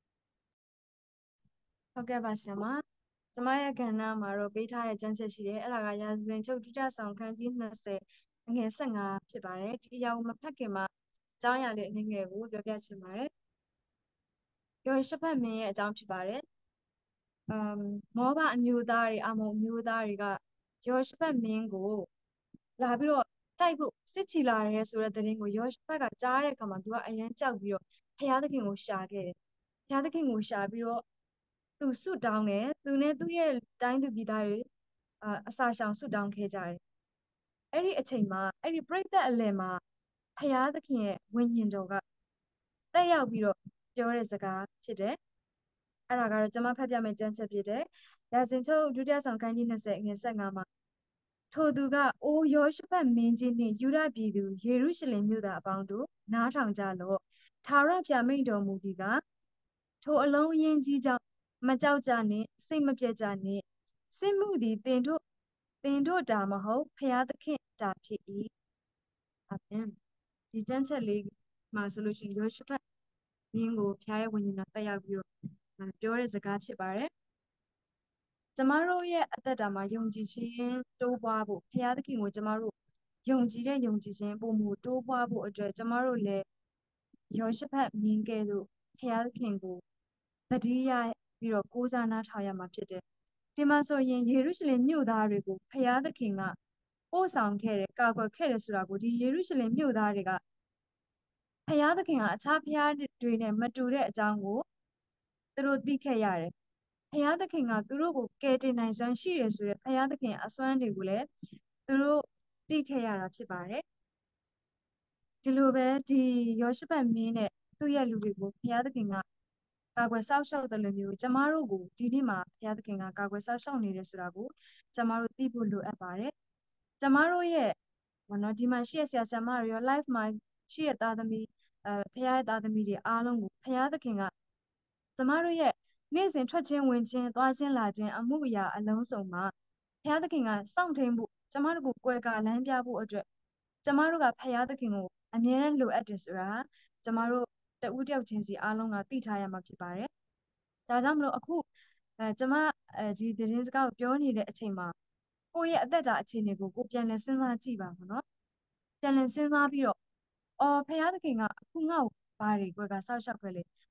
ဟုတ်ကဲ့ပါဆရာမကျမရဲ့ကဏ္ဍမှာတော့ပေးထားတဲ့ကျမ်းချက်ရှိတယ်အဲ့ဒါကရာဇဝင်ချုပ်ဒုတိယဆောင်ခန်းကြီး20ငွေ15ဖြစ်ပါတယ်ဒီအရာကိုမဖတ်ခင်မှာအကြောင်းအရာလေးအနည်းငယ်ကိုပြောပြချင်ပါတယ်ယောရှဖတ်မင်းရဲ့အကြောင်းဖြစ်ပါတယ်မောဘအမျိုးသားတွေအမုန်အမျိုးသားတွေကယောရှဖတ်မင်းကိုလာပြီးတော့တိုက်ဖို့စစ်ချီလာတယ်ဆိုတဲ့သတင်းကိုယောရှဖတ်ကကြားတဲ့အခါမှာသူကအရန်ကြောက်ပြီးတော့ဖျားသခင်ကိုရှာခဲ့တယ်ဖျားသခင်ကိုရှာပြီးတော့သူဆုတောင်းတယ်သူနဲ့သူ့ရဲ့တိုင်းသူပြည်သားတွေအစာရှောင်ဆုတောင်းခဲ့ကြတယ်အဲ့ဒီအချိန်မှာအဲ့ဒီပြိတ္တအလယ်မှာဖျားသခင်ရဲ့ဝိညာဉ်တော်ကတက်ရောက်ပြီးတော့ပြောတဲ့စကားဖြစ်တယ်အဲ့ဒါကတော့ကျွန်မဖတ်ပြမယ့်ကျမ်းချက်ဖြစ်တယ်ရာဇဝင်ချုပ်ဒုတိယဆောင်ခန်းကြီး20ငွေ15မှာထိုသူကအိုးယောရှဖတ်မင်းကြီးနှင့်ယူဒပြည်သူယေရုရှလင်မြို့သားအပေါင်းတို့နားထောင်ကြလော့ထာဝရဘုရားမိန့်တော်မူသည်ကထိုအလုံးအင်းကြီးကြောင့်မကြောက်ကြနှင့်စိတ်မပြတ်ကြနှင့်စစ်မှုသည်တင်တို့တာမဟုတ်ဖျားသခင်တာဖြစ်၏အာမင်ဒီကျမ်းချက်လေးမှာဆိုလို့ရှိရင်ယောရှဖတ်မင်းကိုဖျားရဲ့ဝိညာဉ်တော်တက်ရောက်ပြီးတော့ပြောတဲ့စကားဖြစ်ပါတယ်ကျမတို့ရဲ့အသက်တာမှာယုံကြည်ခြင်းတိုးပွားဖို့ဘုရားသခင်ကိုကျမတို့ယုံကြည်တဲ့ယုံကြည်ခြင်းပုံမူတိုးပွားဖို့အတွက်ကျမတို့လည်းယောရှဖတ်မြင်ကဲ့သို့ဘုရားသခင်ကိုသတိရပြီးတော့ကိုးစားနားထောင်ရမှာဖြစ်တယ်။ဒီမှာဆိုရင်ယေရုရှလင်မြို့သားတွေကိုဘုရားသခင်ကပို့ဆောင်ခဲ့တယ်ကာကွယ်ခဲ့တယ်ဆိုတာကိုဒီယေရုရှလင်မြို့သားတွေကဘုရားသခင်ကအခြားဘုရားတွေနဲ့မတူတဲ့အကြောင်းကိုသူတို့သိခဲ့ရတယ်။ဘုရားသခင်ကသူတို့ကိုကယ်တင်နိုင်စွမ်းရှိတယ်ဆိုတဲ့ဘုရားသခင်အစွမ်းတွေကိုလည်းသူတို့သိခဲ့ရတာဖြစ်ပါတယ်။ဒီလိုပဲဒီယောရှဖတ်မင်းနဲ့သူ့ရဲ့လူတွေကိုဘုရားသခင်ကကာကွယ်စောင့်ရှောက်တယ်လို့မျိုးကျမတို့ကိုဒီနေ့မှာဘုရားသခင်ကကာကွယ်စောင့်ရှောက်နေတယ်ဆိုတာကိုကျမတို့သိဖို့လိုအပ်ပါတယ်။ကျမတို့ရဲ့ဒီမှာရှိရဆရာဆရာမတွေရော live မှာရှိရသားသမီးဘုရားရဲ့သားသမီးတွေအားလုံးကိုဘုရားသခင်ကကျမတို့ရဲ့နေ့စဉ်ထွက်ခြင်းဝင်ခြင်းသွားခြင်းလာခြင်းအမှုအရာအလုံးစုံမှာဘုရားသခင်ကစောင့်ထိန်ဖို့ကျမတို့ကိုကွယ်ကာလမ်းပြဖို့အတွက်ကျမတို့ကဘုရားသခင်ကိုအမြဲတမ်းလိုအပ်တယ်ဆိုတာကျမတို့တဦးတယောက်ချင်းစီအားလုံးကသိထားရမှာဖြစ်ပါတယ်။ဒါကြောင့်မလို့အခုကျမဒီသတင်းစကားကိုပြောနေတဲ့အချိန်မှာကိုယ့်ရဲ့အသက်တာအခြေအနေကိုပြန်လည်စဉ်းစားကြည့်ပါမယ်နော်။ပြန်လည်စဉ်းစားပြီးတော့ဖခင်ကအခုငါ့ကိုဘာတွေကွယ်ကစောက်ရှောက်ခဲ့လဲ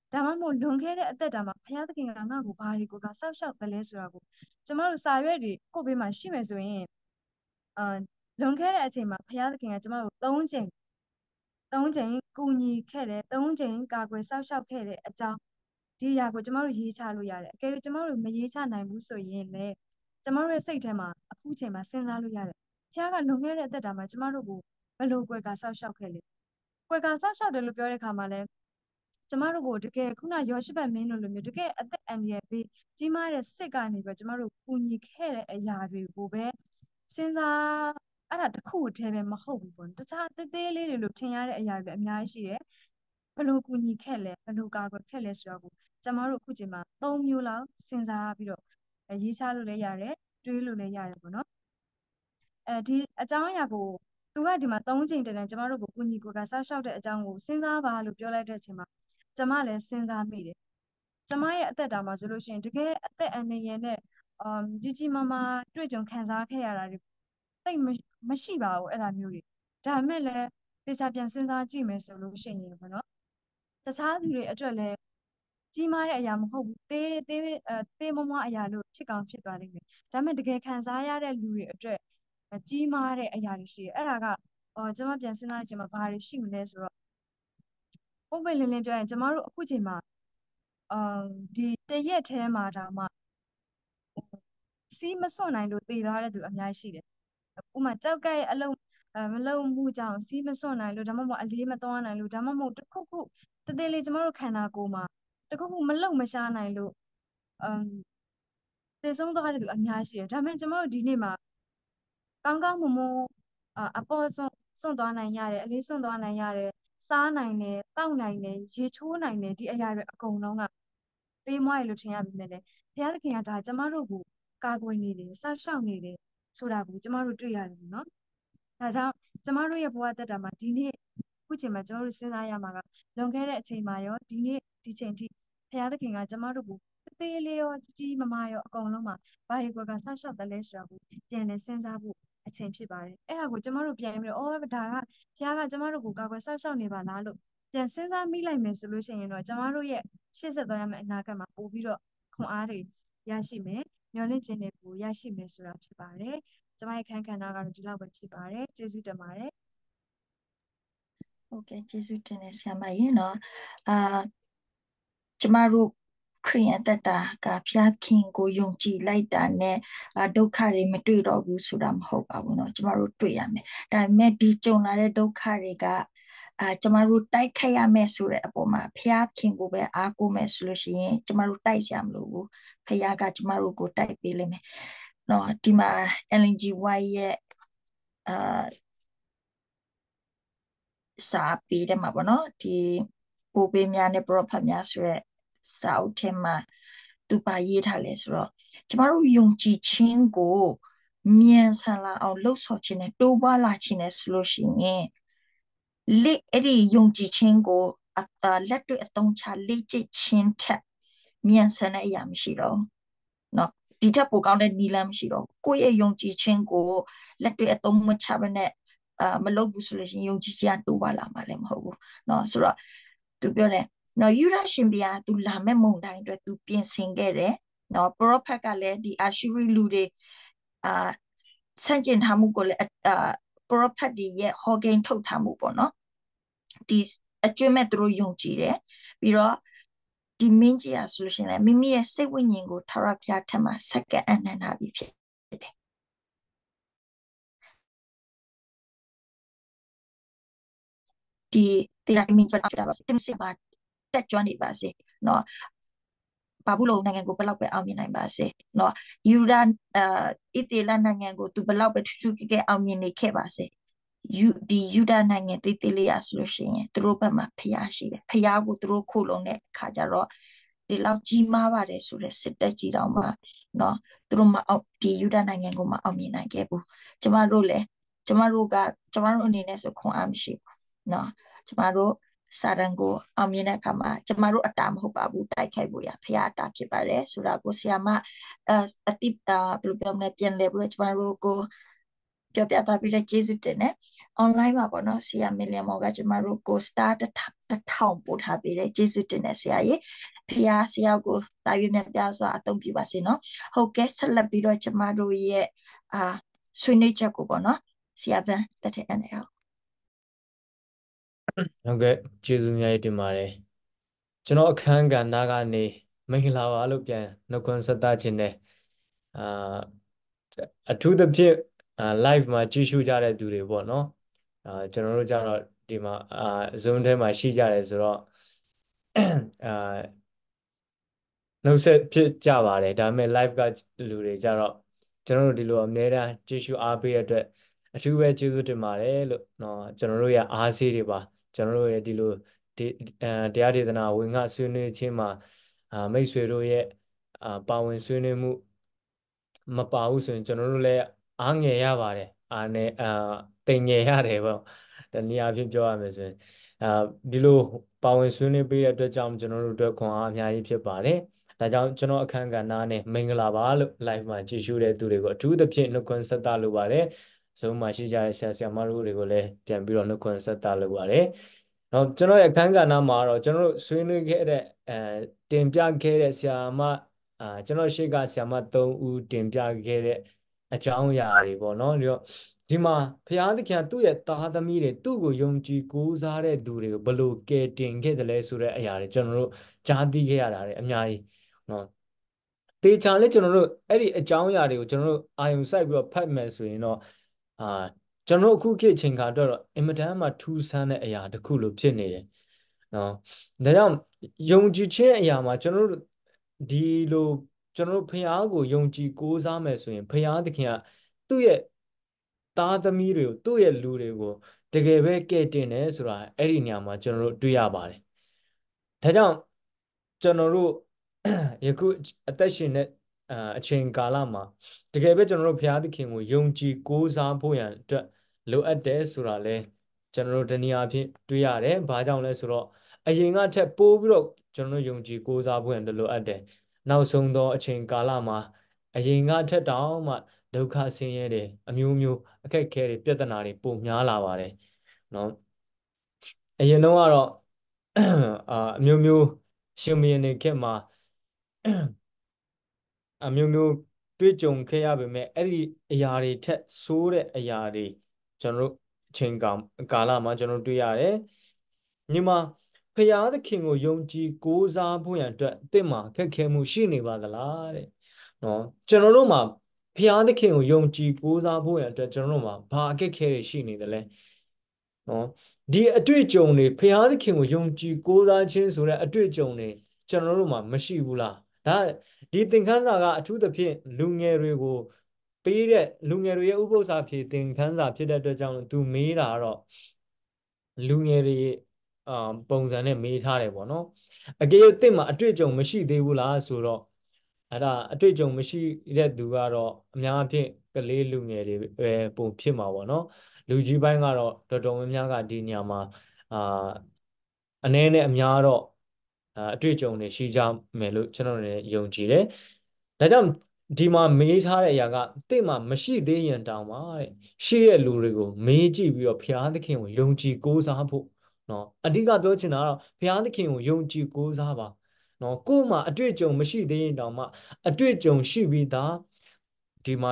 ဒါမှမဟုတ်လွန်ခဲ့တဲ့အသက်တာမှာဘုရားသခင်ကငါ့ကိုဘာတွေကိုစောက်ရှောက်တယ်လဲဆိုတာကိုကျမတို့စာရွက်တွေကိုယ့်ဘေးမှာရှိမယ်ဆိုရင်လွန်ခဲ့တဲ့အချိန်မှာဘုရားသခင်ကကျမတို့၃ချိန်ကူညီခဲ့တယ်၃ချိန်ကာကွယ်စောက်ရှောက်ခဲ့တဲ့အကြောင်းဒီအရာကိုကျမတို့ရေးချလို့ရတယ်အကယ်၍ကျမတို့မရေးချနိုင်ဘူးဆိုရင်လည်းကျမတို့ရဲ့စိတ်ထဲမှာအခုချိန်မှာစဉ်းစားလို့ရတယ်ဘုရားကလွန်ခဲ့တဲ့အသက်တာမှာကျမတို့ကိုဘယ်လိုကွယ်ကာစောက်ရှောက်ခဲ့လဲကွယ်ကာစောက်ရှောက်တယ်လို့ပြောတဲ့အခါမှာလည်းကျမတို့ကိုတကယ်ခုနယောရှုဘမင်းတို့လိုမျိုးတကယ်အသက်အန္တရာယ်ပေးကြီးမားတဲ့စစ်ကနေပြီးကျမတို့ကူညီခဲ့တဲ့အရာတွေကိုပဲစဉ်းစားအဲ့ဒါတစ်ခုတည်းပဲမဟုတ်ဘူးပေါ့တခြားသေးသေးလေးတွေလို့ထင်ရတဲ့အရာတွေအများကြီးရှိတယ်ဘယ်လိုကူညီခဲ့လဲဘယ်လိုကာကွယ်ခဲ့လဲဆိုတော့ကျမတို့အခုချိန်မှာ၃မျိုးလောက်စဉ်းစားပြီးတော့ရေးချလို့လည်းရတယ်တွေးလို့လည်းရတယ်ပေါ့နော်ဒီအကြောင်းအရာကိုသူကဒီမှာ၃ချိန်တည်းကျမတို့ကိုကူညီကိုယ်ကဆောက်ရှောက်တဲ့အကြောင်းကိုစဉ်းစားပါလို့ပြောလိုက်တဲ့အချိန်မှာကျမလည်းစဉ်းစားမိတယ်ကျမရဲ့အသက်တာမှာဆိုလို့ရှိရင်တကယ်အသက်အန္တရာယ်နဲ့ကြီးကြီးမားမားတွေ့ကြုံခံစားခဲ့ရတာတွေသိမရှိပါဘူးအဲ့ဒါမျိုးတွေဒါပေမဲ့လည်းသေချာပြန်စဉ်းစားကြည့်မယ်ဆိုလို့ရှိရင်ပေါ့နော်တခြားသူတွေအတွက်လည်းကြီးမားတဲ့အရာမဟုတ်ဘူးသေးမွားအရာလို့ဖြစ်ကောင်းဖြစ်သွားလိမ့်မယ်ဒါပေမဲ့တကယ်ခံစားရတဲ့လူတွေအတွက်ကြီးမားတဲ့အရာတွေရှိတယ်အဲ့ဒါကကျွန်မပြန်စဉ်းစားကြည့်မှာဘာတွေရှိမလဲဆိုတော့ပုံပိတ်လင်းလင်းပြောရင်ကျမတို့အခုချိန်မှာဒီတရက်ထဲမှာဒါမှစီးမစွန့်နိုင်လို့တည်သွားတဲ့သူအများကြီးရှိတယ်ဥပမာကြောက်ကဲ့အလုံးမလုံးမှုကြောင့်စီးမစွန့်နိုင်လို့ဒါမှမဟုတ်အလေးမသွားနိုင်လို့ဒါမှမဟုတ်တစ်ခုခုတသေးလေးကျမတို့ခန္ဓာကိုယ်မှာတစ်ခုခုမလုံမရှားနိုင်လို့သေဆုံးသွားတဲ့သူအများကြီးရှိတယ်ဒါပေမဲ့ကျမတို့ဒီနေ့မှာကောင်းကောင်းမွန်မွန်အပေါ်စွန့်သွားနိုင်ရတယ်အလေးစွန့်သွားနိုင်ရတယ်စားနိုင်တယ်တောက်နိုင်တယ်ရေချိုးနိုင်တယ်ဒီအရာတွေအကုန်လုံးကသေးမွှားရလို့ထင်ရပြီမဲ့လေဘုရားသခင်ကဒါကျမတို့ကိုကာကွယ်နေတယ်စောင့်ရှောက်နေတယ်ဆိုတာကိုကျမတို့တွေ့ရတယ်နော်ဒါကြောင့်ကျမတို့ရဲ့ဘဝတက်တာမှာဒီနေ့အခုချိန်မှာကျမတို့စဉ်းစားရမှာကလွန်ခဲ့တဲ့အချိန်မှာရောဒီနေ့ဒီချိန်ထိဘုရားသခင်ကကျမတို့ကိုသေးလေးရောကြီးကြီးမားမားရောအကုန်လုံးမှာဘာတွေကစောင့်ရှောက်တယ်လဲဆိုတာကိုပြန်လည်စဉ်းစားဖို့အချိန်ဖြစ်ပါတယ်အဲ့ဒါကိုကျမတို့ပြန်ပြီးတော့ဒါကဘုရားကကျမတို့ကိုကာကွယ်စောင့်ရှောက်နေပါလားလို့ပြန်စဉ်းစားမိလိုက်မယ်ဆိုလို့ရှိရင်တော့ကျမတို့ရဲ့ရှေ့ဆက်သွားရမယ့်အနာဂတ်မှာပို့ပြီးတော့ခွန်အားတွေရရှိမယ်မျှော်လင့်ခြင်းတွေကိုရရှိမယ်ဆိုတာဖြစ်ပါတယ်ကျမရဲ့ခန်းကဏ္ဍကတော့ဒီလောက်ပဲဖြစ်ပါတယ်ကျေးဇူးတင်ပါတယ်ဟုတ်ကဲ့ကျေးဇူးတင်တယ်ဆရာမရေနော်ကျမတို့ခရိယန်သက်တာကဖျားခင်ကိုယုံကြည်လိုက်တာနဲ့ဒုက္ခတွေမတွေ့တော့ဘူးဆိုတာမဟုတ်ပါဘူးเนาะကျမတို့တွေ့ရမယ်ဒါပေမဲ့ဒီကြုံလာတဲ့ဒုက္ခတွေကကျမတို့တိုက်ခိုက်ရမယ်ဆိုတဲ့အပေါ်မှာဖျားခင်ကိုပဲအားကိုးမယ်ဆိုလို့ရှိရင်ကျမတို့တိုက်ရမလို့ဘူးဖျားကကျမတို့ကိုတိုက်ပေးလိမ့်မယ်เนาะဒီမှာ Ellen G. White ရဲ့စာပေတဲ့မှာပေါ့နော်ဒီပိုးပေးများနဲ့ပရောဖက်များဆိုတဲ့စာအုပ်ထဲမှာသူပါရေးထားလဲဆိုတော့ကျမတို့ယုံကြည်ခြင်းကိုမြန်ဆန်လာအောင်လှုပ်ဆော်ခြင်းနဲ့တိုးပွားလာခြင်းနဲ့ဆိုလို့ရှိရင်အဲ့ဒီယုံကြည်ခြင်းကိုလက်တွေ့အသုံးချလေ့ကျင့်ခြင်းထက်မြန်ဆန်တဲ့အရာမရှိတော့เนาะဒီထက်ပိုကောင်းတဲ့နည်းလမ်းမရှိတော့ကိုယ့်ရဲ့ယုံကြည်ခြင်းကိုလက်တွေ့အသုံးမချဘဲနဲ့မလုပ်ဘူးဆိုလို့ရှိရင်ယုံကြည်ခြင်းကတိုးပွားလာမှာလည်းမဟုတ်ဘူးเนาะဆိုတော့သူပြောတယ်နော်ယူရရှင်ဘီယာသူလာမဲ့မုန်တိုင်းအတွက်သူပြင်ဆင်ခဲ့တယ်နော်ပရောဖက်ကလည်းဒီအာရှုရိလူတွေဆန့်ကျင်ထားမှုကိုလည်းပရောဖက်တွေရဲ့ဟောကိန်းထုတ်ထားမှုပေါ့နော်ဒီအကျွင့်မဲ့သူတို့ယုံကြည်တယ်ပြီးတော့ဒီမင်းကြီးอ่ะဆိုလို့ရှိရင်လည်းမိမိရဲ့စိတ်ဝိညာဉ်ကိုထာဝရဘုရားထက်မှစက္ကန့်အနန္တပြီးဖြစ်တယ်ဒီတရားမင်းကြီးတာပါတင်စစ်ပါတက်ကြွနေပါစေเนาะဘာဘူးလုံးနိုင်ငံကိုဘယ်လောက်ပဲအောင်မြင်နိုင်ပါစေเนาะယူဒာအီတေလနိုင်ငံကိုသူဘယ်လောက်ပဲထူးထူးကဲကဲအောင်မြင်နေခဲ့ပါစေယူဒာနိုင်ငံတေးသေးလေးရဆိုလို့ရှိရင်သူတို့ဘက်မှာဖျားရှိတယ်ဖျားကိုသူတို့ခိုးလုံးတဲ့အခါကျတော့ဒီလောက်ကြီးမားပါတယ်ဆိုတဲ့စစ်တပ်ကြီးတောင်မှเนาะသူတို့မအောင်ဒီယူဒာနိုင်ငံကိုမအောင်မြင်နိုင်ခဲ့ဘူးကျမတို့အနေနဲ့ဆိုခွန်အားမရှိဘူးเนาะကျမတို့စာရန်ကိုအောင်မြင်တဲ့အခါမှာကျမတို့အတာမဟုတ်ပါဘူးတိုက်ခိုက်ဖို့ရဖရားအတာဖြစ်ပါတယ်ဆိုတာကိုဆရာမအတိဘယ်လိုပြောမလဲပြန်လဲပြီးတော့ကျမတို့ကိုပြောပြသွားပြီးတော့ကျေးဇူးတင်တယ် online မှာပေါ့နော်ဆရာမီလီယံမော်ကကျမတို့ကို star 1000ပို့ထားပေးတယ်ကျေးဇူးတင်တယ်ဆရာကြီးဖះဆရာကိုတာရွေးမြတ်ပြစွာအသုံးပြုပါစေနော်ဟုတ်ကဲ့ဆက်လက်ပြီးတော့ကျမတို့ရဲ့ဆွေးနွေးချက်ကိုပေါ့နော်ဆရာဗန်တက်တဲ့အနေအောင်ဟုတ်ကဲ့ကျေးဇူးများတင်ပါတယ်ကျွန်တော်အခန်းကဏ္ဍကနေမင်္ဂလာပါလို့ပြန်နှုတ်ခွန်းဆက်သခြင်းနဲ့အထူးသဖြင့်live မှာကြည့်ရှုကြတဲ့သူတွေပေါ့နော်ကျွန်တော်တို့ကြတော့ဒီမှာZoom ထဲမှာရှိကြတယ်ဆိုတော့နှုတ်ဆက်ဖြစ်ကြပါတယ်ဒါပေမဲ့ live ကလူတွေကြတော့ကျွန်တော်တို့ဒီလိုအများအားကြည့်ရှုအားပေးတဲ့အတွက်အထူးပဲကျေးဇူးတင်ပါတယ်လို့နော်ကျွန်တော်တို့ရဲ့အားစေးတွေပါကျွန်တော်တို့ရဲ့ဒီလိုတရားဒေသနာဝင်ငါဆွေးနွေးခြင်းမှာမိတ်ဆွေတို့ရဲ့ပါဝင်ဆွေးနွေးမှုမပါဘူးဆိုရင်ကျွန်တော်တို့လည်းအားငယ်ရပါတယ်အားနဲ့တိမ်ငယ်ရတယ်ပေါ့တနည်းအားဖြင့်ပြောရမယ်ဆိုရင်ဒီလိုပါဝင်ဆွေးနွေးပေးတဲ့အတွက်ကြောင့်ကျွန်တော်တို့အတွက်ခွန်အားအများကြီးဖြစ်ပါတယ်ဒါကြောင့်ကျွန်တော်အခန်းကဏ္ဍနဲ့မင်္ဂလာပါလို့ live မှာကြည့်ရှုတဲ့သူတွေကိုအထူးသဖြင့်နှုတ်ခွန်းဆက်သလိုပါတယ်ဇုံမှာရှိကြတဲ့ဆရာဆရာမတို့တွေကိုလည်းပြန်ပြီးတော့နှုတ်ခွန်းဆက်သလိုပါတယ်တော့ကျွန်တော်ရဲ့အခန်းကဏ္ဍမှာတော့ကျွန်တော်တို့ဆွေးနွေးခဲ့တဲ့တင်ပြခဲ့တဲ့ဆရာမကျွန်တော်ရှေ့ကဆရာမ3ဦးတင်ပြခဲ့တဲ့အကြောင်းအရာတွေပေါ့နော်ဒီမှာဘုရားသခင်သူ့ရဲ့သားသမီးတွေသူ့ကိုယုံကြည်ကိုးစားတဲ့သူတွေကိုဘယ်လိုကယ်တင်ခဲ့တယ်လဲဆိုတဲ့အရာတွေကျွန်တော်တို့ကြားသိခဲ့ရတာတွေအများကြီးနော်တေချာလေးကျွန်တော်တို့အဲ့ဒီအကြောင်းအရာတွေကိုကျွန်တော်တို့အာယုံစိုက်ပြီးတော့ဖတ်မယ်ဆိုရင်တော့ကျွန်တော်အခုခေတ်ချိန်ခါတော့အင်မတန်မှထူးဆန်းတဲ့အရာတစ်ခုလိုဖြစ်နေတယ်နော်ဒါကြောင့်ယုံကြည်ခြင်းအရာမှာကျွန်တော်တို့ဒီလိုကျွန်တော်တို့ဖခင်ကိုယုံကြည်ကိုးစားမယ်ဆိုရင်ဖခင်သခင်ကသူ့ရဲ့သားသမီးတွေကိုသူ့ရဲ့လူတွေကိုတကယ်ပဲကဲ့တင်တယ်ဆိုတာအဲ့ဒီနေရာမှာကျွန်တော်တို့တွေ့ရပါတယ်ဒါကြောင့်ကျွန်တော်တို့ယခုအသက်ရှင်တဲ့အချိန်ကာလမှာတကယ်ပဲကျွန်တော်တို့ဘုရားသခင်ကိုယုံကြည်ကိုးစားဖို့ရန်အတွက်လိုအပ်တယ်ဆိုတာလဲကျွန်တော်တို့တနည်းအားဖြင့်တွေ့ရတယ်။ဘာကြောင့်လဲဆိုတော့အရင်ကထက်ပိုပြီးတော့ကျွန်တော်တို့ယုံကြည်ကိုးစားဖို့ရန်လိုအပ်တယ်။နောက်ဆုံးသောအချိန်ကာလမှာအရင်ကထက်တောင်မှဒုက္ခဆင်းရဲတွေအမျိုးမျိုးအခက်အခဲတွေပြဿနာတွေပိုများလာပါတယ်။နော်အရင်တော့ကတော့အမျိုးမျိုးရှင်မင်းနေခေတ်မှာအမျိုးမျိုးတွေ့ကြုံခဲ့ရပေမဲ့အဲ့ဒီအရာတွေထက်ဆိုးတဲ့အရာတွေကျွန်တော်တို့အချိန်ကာလမှာကျွန်တော်တွေ့ရတယ်။ညီမဖရာသခင်ကိုယုံကြည်ကိုးစားဖို့ရန်အတွက်အသစ်မှာခက်ခဲမှုရှိနေပါသလားတဲ့။နော်ကျွန်တော်တို့မှာဖရာသခင်ကိုယုံကြည်ကိုးစားဖို့ရန်အတွက်ကျွန်တော်တို့မှာဘာအခက်ခဲတွေရှိနေသလဲ။နော်ဒီအတွေ့အကြုံတွေဖရာသခင်ကိုယုံကြည်ကိုးစားခြင်းဆိုတဲ့အတွေ့အကြုံတွေကျွန်တော်တို့မှာမရှိဘူးလား။ဒါဒီသင်ခန်းစာကအထူးသဖြင့်လူငယ်တွေကိုပေးတဲ့လူငယ်တွေရဲ့ဥပုသ္စာဖြေသင်ခန်းစာဖြစ်တဲ့အတွက်ကြောင့်သူမေးတာတော့လူငယ်တွေပုံစံနဲ့မေးထားတယ်ပေါ့နော်အကယ်၍သင်မှာအတွေ့အကြုံမရှိသေးဘူးလားဆိုတော့အဲ့ဒါအတွေ့အကြုံမရှိတဲ့သူကတော့အများအဖြစ်ကလေးလူငယ်တွေပဲပုံဖြစ်မှာပေါ့နော်လူကြီးပိုင်းကတော့တော်တော်များများကဒီနေရာမှာအနည်းနဲ့အများတော့အတွေ့အကြုံတွေရှိကြမယ်လို့ကျွန်တော်လည်းယုံကြည်တယ်။ဒါကြောင့်ဒီမှာမေးထားတဲ့အရာကတင့်မှာမရှိသေးရင်တောင်မှတဲ့ရှိတဲ့လူတွေကိုမေးကြည့်ပြီးတော့ဘုရားသခင်ကိုယုံကြည်ကိုးစားဖို့နော်အဓိကပြောချင်တာကတော့ဘုရားသခင်ကိုယုံကြည်ကိုးစားပါနော်ကိုယ်မှာအတွေ့အကြုံမရှိသေးရင်တောင်မှအတွေ့အကြုံရှိပြီးသားဒီမှာ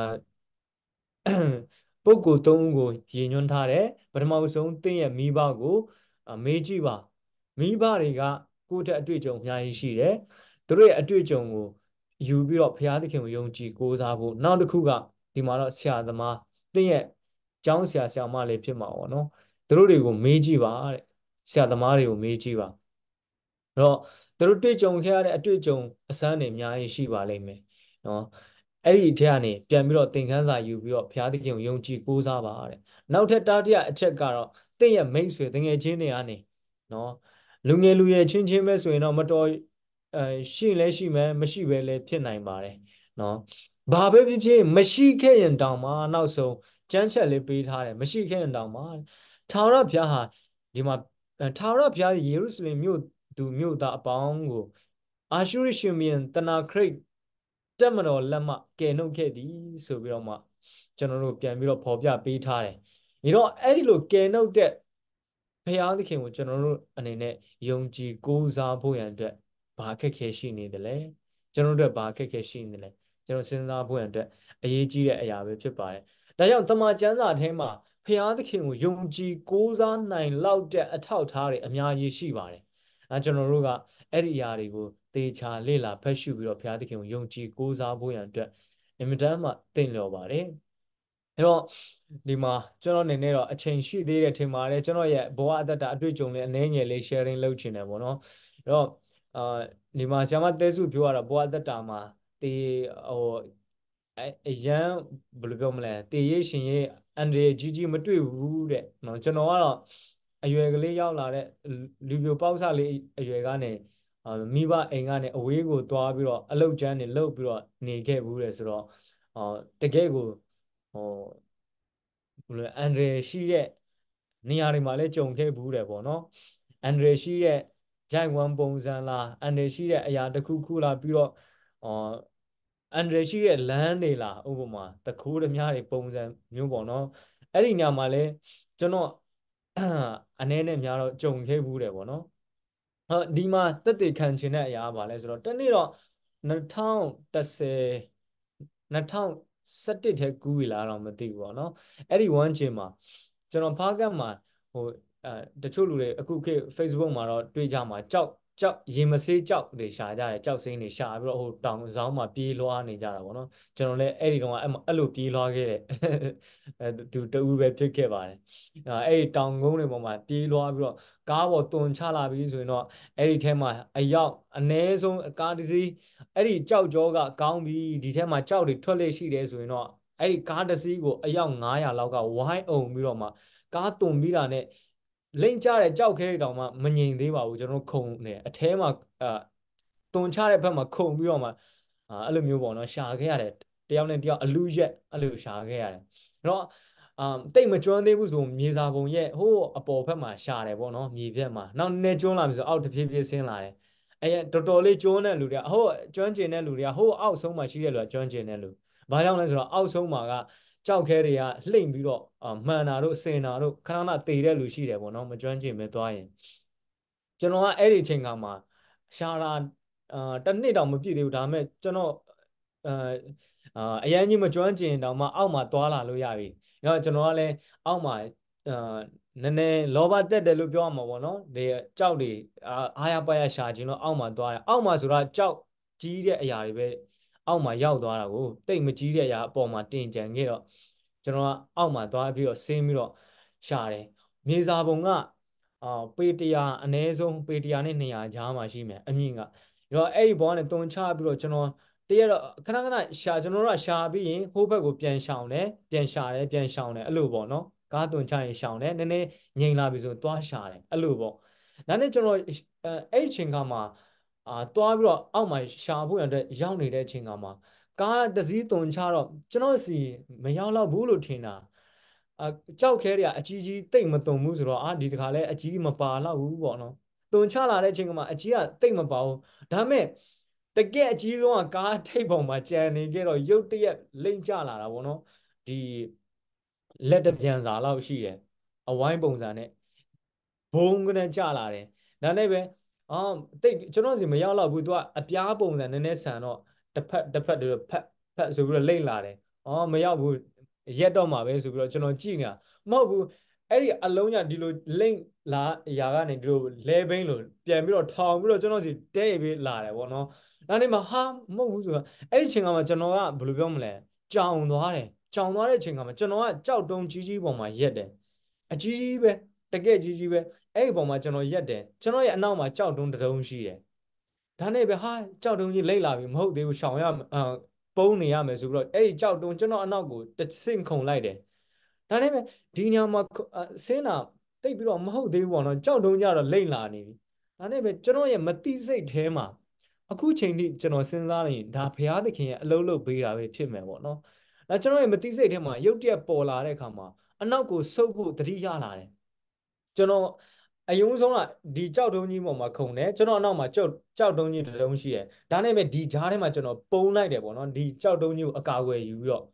ပုဂ္ဂိုလ်၃ဦးကိုရည်ညွှန်းထားတယ်ပထမဆုံးတင့်ရဲ့မိဘကိုမေးကြည့်ပါမိဘတွေကကိုယ့်တဲ့အတွေ့အကြုံအများကြီးရှိတယ်သူတို့ရဲ့အတွေ့အကြုံကိုယူပြီးတော့ဘုရားသခင်ကိုယုံကြည်ကိုးစားဖို့နောက်တစ်ခုကဒီမှာတော့ဆရာသမားတင့်ရဲ့ကျောင်းဆရာဆရာမလေးဖြစ်မှာပေါ့နော်သူတို့တွေကိုမေးကြည့်ပါတဲ့ဆရာသမားတွေကိုမေးကြည့်ပါအဲ့တော့သူတို့တွေ့ကြုံခဲ့ရတဲ့အတွေ့အကြုံအစမ်းတွေအများကြီးရှိပါလိမ့်မယ်နော်အဲ့ဒီထဲကနေပြန်ပြီးတော့သင်ခန်းစာယူပြီးတော့ဘုရားသခင်ကိုယုံကြည်ကိုးစားပါတဲ့နောက်ထပ်တားတရအချက်ကတော့တင့်ရဲ့မိတ်ဆွေတငယ်ချင်းတွေကနေနော်လူငယ်လူရွယ်ချင်းချင်းပဲဆိုရင်တော့မတော်ရှိလဲရှိမယ်မရှိပဲလဲဖြစ်နိုင်ပါတယ်နော်ဘာပဲဖြစ်ဖြစ်မရှိခဲ့ရင်တောင်မှနောက်ဆုံးကြမ်းချက်လေးပေးထားတယ်မရှိခဲ့ရင်တောင်မှထာဝရဘုရားဟာဒီမှာထာဝရဘုရားယေရုရှလင်မြို့သူမြို့သားအပေါင်းကိုအာရှုရိရှင်ဘုရင်တနာခရိတ်တက်မတော်လက်မှကယ်နှုတ်ခဲ့သည်ဆိုပြီးတော့မှကျွန်တော်တို့ပြန်ပြီးတော့ဖော်ပြပေးထားတယ်။ဒီတော့အဲ့ဒီလိုကယ်နှုတ်တဲ့ဘုရားသခင်ကိုကျွန်တော်တို့အနေနဲ့ယုံကြည်ကိုးစားဖို့ရန်အတွက်ဘာအခက်အခဲရှိနေသလဲကျွန်တော်တို့ဘာအခက်အခဲရှိနေသလဲကျွန်တော်စဉ်းစားဖို့ရန်အတွက်အရေးကြီးတဲ့အရာပဲဖြစ်ပါတယ်။ဒါကြောင့်တမန်ကျမ်းစာထဲမှာဘုရားသခင်ကိုယုံကြည်ကိုးစားနိုင်လောက်တဲ့အထောက်အထားတွေအများကြီးရှိပါတယ်။ကျွန်တော်တို့ကအဲ့ဒီအရာတွေကိုသေချာလေ့လာဖတ်ရှုပြီးတော့ဘုရားသခင်ကိုယုံကြည်ကိုးစားဖို့ရန်အတွက်အင်မတန်မှသင့်လျော်ပါတယ်။အဲ့တော့ဒီမှာကျွန်တော်အနေနဲ့တော့အချိန်ရှိသေးတယ်ထင်ပါတယ်ကျွန်တော်ရဲ့ဘဝအတ္တအတွေ့အကြုံလေးအနည်းငယ်လေး sharing လုပ်ချင်တယ်ပေါ့နော်။အဲ့တော့ဒီမှာဆရာမတဲစုပြောရတာဘဝအတ္တမှာတေဟိုအရန်ဘယ်လိုပြောမလဲတေရေးရှင်ရေးအန်ဒရီကြီးမတွေ့ဘူးတဲ့နော်ကျွန်တော်ကတော့အရွယ်ကလေးရောက်လာတဲ့လူပြိုပေါက်စလေးအရွယ်ကနေမိဘအိမ်ကနေအဝေးကိုသွားပြီးတော့အလုတ်ကျန်းနေလှုပ်ပြီးတော့နေခဲ့ဘူးတယ်ဆိုတော့တကယ်ကိုဟိုဘယ်လိုအန်ဒရီရှိတဲ့နေရာတွေမှာလည်းကြုံခဲ့ဘူးတယ်ပေါ့နော်အန်ဒရီရှိတဲ့ဂျိုင်ဝမ်ပုံစံလားအန်ဒရီရှိတဲ့အရာတစ်ခုခုလားပြီးတော့အန်ဒရီရှိတဲ့လမ်းတွေလားဥပမာတခိုးဓမြတွေပုံစံမျိုးပေါ့နော်အဲ့ဒီညမှာလည်းကျွန်တော်အနေနဲ့များတော့ကြုံခဲ့ဘူးတယ်ပေါ့နော်ဒီမှာတက်တည်ခံခြင်းတဲ့အရာပါလဲဆိုတော့တနေ့တော့2010 2011ထဲကူးပြီလားတော့မသိဘူးပေါ့နော်အဲ့ဒီ one ချိန်မှာကျွန်တော်ဖားကတ်မှာဟိုတချို့လူတွေအခုခေတ် Facebook မှာတော့တွေ့ကြမှာကြောက်ရေမဆေးကြောက်တွေရှာကြတယ်ကြောက်စင်းတွေရှာပြီးတော့ဟိုတောင်စောင်းမှာပြေးလွှားနေကြတာပေါ့နော်ကျွန်တော်လည်းအဲ့ဒီတော့အဲ့လိုပြေးလွှားခဲ့တယ်သူတူပဲဖြစ်ခဲ့ပါတယ်အဲ့ဒီတောင်ကုန်းတွေပေါ်မှာပြေးလွှားပြီးတော့ကားပေါ်တွန်ချလာပြီးဆိုရင်တော့အဲ့ဒီထဲမှာအယောက်အနည်းဆုံးကားတစ်စီးအဲ့ဒီကြောက်ကြောကကောင်းပြီးဒီထဲမှာကြောက်တွေထွက်လေရှိတယ်ဆိုရင်တော့အဲ့ဒီကားတစ်စီးကိုအယောက်900လောက်ကဝိုင်းအောင်ပြီးတော့မှကားတွန်ပြီးတာနဲ့လိမ့်ကြတဲ့ကြောက်ခဲတွေတောင်မှမငြိမ်သေးပါဘူးကျွန်တော်ခုံနေအထဲမှာတွန်ချတဲ့ဘက်မှာခုံပြီးတော့မှအဲ့လိုမျိုးပေါ့နော်ရှာခဲ့ရတယ်တယောက်နဲ့တယောက်အလူရက်အဲ့လိုရှာခဲ့ရတယ်အဲ့တော့တိတ်မကျွမ်းသေးဘူးဆိုမြေစာပုံရဲ့ဟိုးအပေါ်ဘက်မှာရှာတယ်ပေါ့နော်မြေပြက်မှာနောက်နည်းကျွန်းလာပြီဆိုအောက်တဖြည်းဖြည်းဆင်းလာတယ်အဲ့တော်တော်လေးကျွန်းတဲ့လူတွေကဟိုးကျွမ်းကျင်တဲ့လူတွေကဟိုးအောက်ဆုံးမှာရှိတဲ့လူကကျွမ်းကျင်တဲ့လူဘာကြောင့်လဲဆိုတော့အောက်ဆုံးမှာကကြောက်ခဲတွေကလှိမ့်ပြီးတော့မှန်တာတို့စင်တာတို့ခဏခဏတေတဲ့လူရှိတယ်ပေါ့နော်မကျွမ်းကျင်ပဲသွားရင်ကျွန်တော်ကအဲ့ဒီအချိန်ကမှရှာတာတစ်နှစ်တောင်မပြည့်သေးဘူးဒါပေမဲ့ကျွန်တော်အရန်ကြီးမကျွမ်းကျင်တောင်မှအောက်မှာသွားလာလို့ရပြီ။အဲ့တော့ကျွန်တော်ကလည်းအောက်မှာနည်းနည်းလောဘတက်တယ်လို့ပြောရမှာပေါ့နော်။ဒီကြောက်တွေအားရပါရရှာခြင်းလို့အောက်မှာသွားတယ်။အောက်မှာဆိုတာကြောက်ကြီးတဲ့အရာတွေပဲအောက်မှာရောက်သွားတာကိုတိတ်မကြီးတဲ့အရာအပေါ်မှာတင်ကြံခဲ့တော့ကျွန်တော်ကအောက်မှာသွားပြီးတော့ဆင်းပြီးတော့ရှာတယ်။မြေစာပုံကပေ100အနည်းဆုံးပေ100နဲ့200ကြားမှာရှိမယ်အမြင့်က။အဲ့တော့အဲ့ဒီဘောကနေတုံချပြီးတော့ကျွန်တော်တရက်တော့ခဏခဏရှာကျွန်တော်တို့ကရှာပြီးရင်ဟိုဘက်ကိုပြန်ရှောင်တယ်ပြန်ရှာတယ်ပြန်ရှောင်တယ်အဲ့လိုပေါ့နော်ကားတွန်ချရင်ရှောင်တယ်နည်းနည်းငြိမ်လာပြီဆိုသွားရှာတယ်အဲ့လိုပေါ့ဒါနဲ့ကျွန်တော်အဲ့အချိန်ကမှသွားပြီးတော့အောက်မှာရှာဖို့ရတဲ့ရောက်နေတဲ့အချိန်ကမှကားတစ်စီးတွန်ချတော့ကျွန်တော်စီမရောက်တော့ဘူးလို့ထင်တာကြောက်ခဲတွေကအကြီးကြီးတိတ်မတွန်ဘူးဆိုတော့ဒီတခါလဲအကြီးမပါတော့ဘူးပေါ့နော်တွန်ချလာတဲ့အချိန်ကမှအကြီးကတိတ်မပါဘူးဒါမဲ့တကယ်အကြီးဆုံးကကားထိပ်ပေါ်မှာကြံနေခဲ့တော့ရုတ်တရက်လိမ့်ကျလာတာပေါ့နော်ဒီလက်တပြန်စာလောက်ရှိတယ်အဝိုင်းပုံစံနဲ့ဘုံကနေကျလာတယ်ဒါနဲ့ပဲတိတ်ကျွန်တော်စီမရောက်တော့ဘူးသူကအပြားပုံစံနည်းနည်းဆန်တော့တစ်ဖက်တွေဖက်ဆိုပြီးတော့လိမ့်လာတယ်မရောက်ဘူးရက်တော့မှာပဲဆိုပြီးတော့ကျွန်တော်ကြည့်နေတာမဟုတ်ဘူးအဲ့ဒီအလုံးညာဒီလိုလိမ့်လာရာကနေဒီလိုလဲဘိန်းလို့ပြန်ပြီးတော့ထောင်ပြီးတော့ကျွန်တော်စီတဲရပြီးလာတယ်ပေါ့နော်ဒါနဲ့မှမဟုတ်ဘူးဆိုတာအဲ့ဒီချိန်ကမှကျွန်တော်ကဘယ်လိုပြောမလဲကြောင်သွားတယ်ကြောင်သွားတဲ့အချိန်ကမှကျွန်တော်ကကြောက်တုံးကြီးပေါ်မှာရက်တယ်အကြီးကြီးပဲတကယ်ကြီးကြီးပဲအဲ့ဒီပေါ်မှာကျွန်တော်ရက်တယ်ကျွန်တော်ရဲ့အနောက်မှာကြောက်တုံးတုံးရှိတယ်ဒါနဲ့ပဲကြောက်တုံးကြီးလိမ့်လာပြီမဟုတ်သေးဘူးရှောင်ရပုံးနေရမယ်ဆိုပြီးတော့အဲ့ဒီကြောက်တုံးကျွန်တော်အနောက်ကိုတဆင့်ခုန်လိုက်တယ်ဒါနဲ့ပဲဒီညမှာဆင်းတာတိတ်ပြီးတော့မဟုတ်သေးဘူးပေါ့နော်ကြောက်တုံးကြတော့လိမ့်လာနေပြီဒါနဲ့ပဲကျွန်တော်ရဲ့မတိစိတ်ထဲမှာအခုချိန်ထိကျွန်တော်စဉ်းစားရင်ဒါဘုရားသခင်ရဲ့အလုံးလုံးပေးတာပဲဖြစ်မယ်ပေါ့နော်ဒါကျွန်တော်ရဲ့မတိစိတ်ထဲမှာရုတ်တရက်ပေါ်လာတဲ့အခါမှာအနောက်ကိုဆုပ်ဖို့တတိရလာတယ်ကျွန်တော်အယုံဆုံးကဒီကြောက်တုံးကြီးပေါ်မှာခုန်တယ်ကျွန်တော်အနောက်မှာကြောက်တုံးကြီးတုံးရှိတယ်ဒါနဲ့ပဲဒီဂျားထဲမှာကျွန်တော်ပုံလိုက်တယ်ပေါ့နော်ဒီကြောက်တုံးကြီးကိုအကာအကွယ်ယူပြီးတော့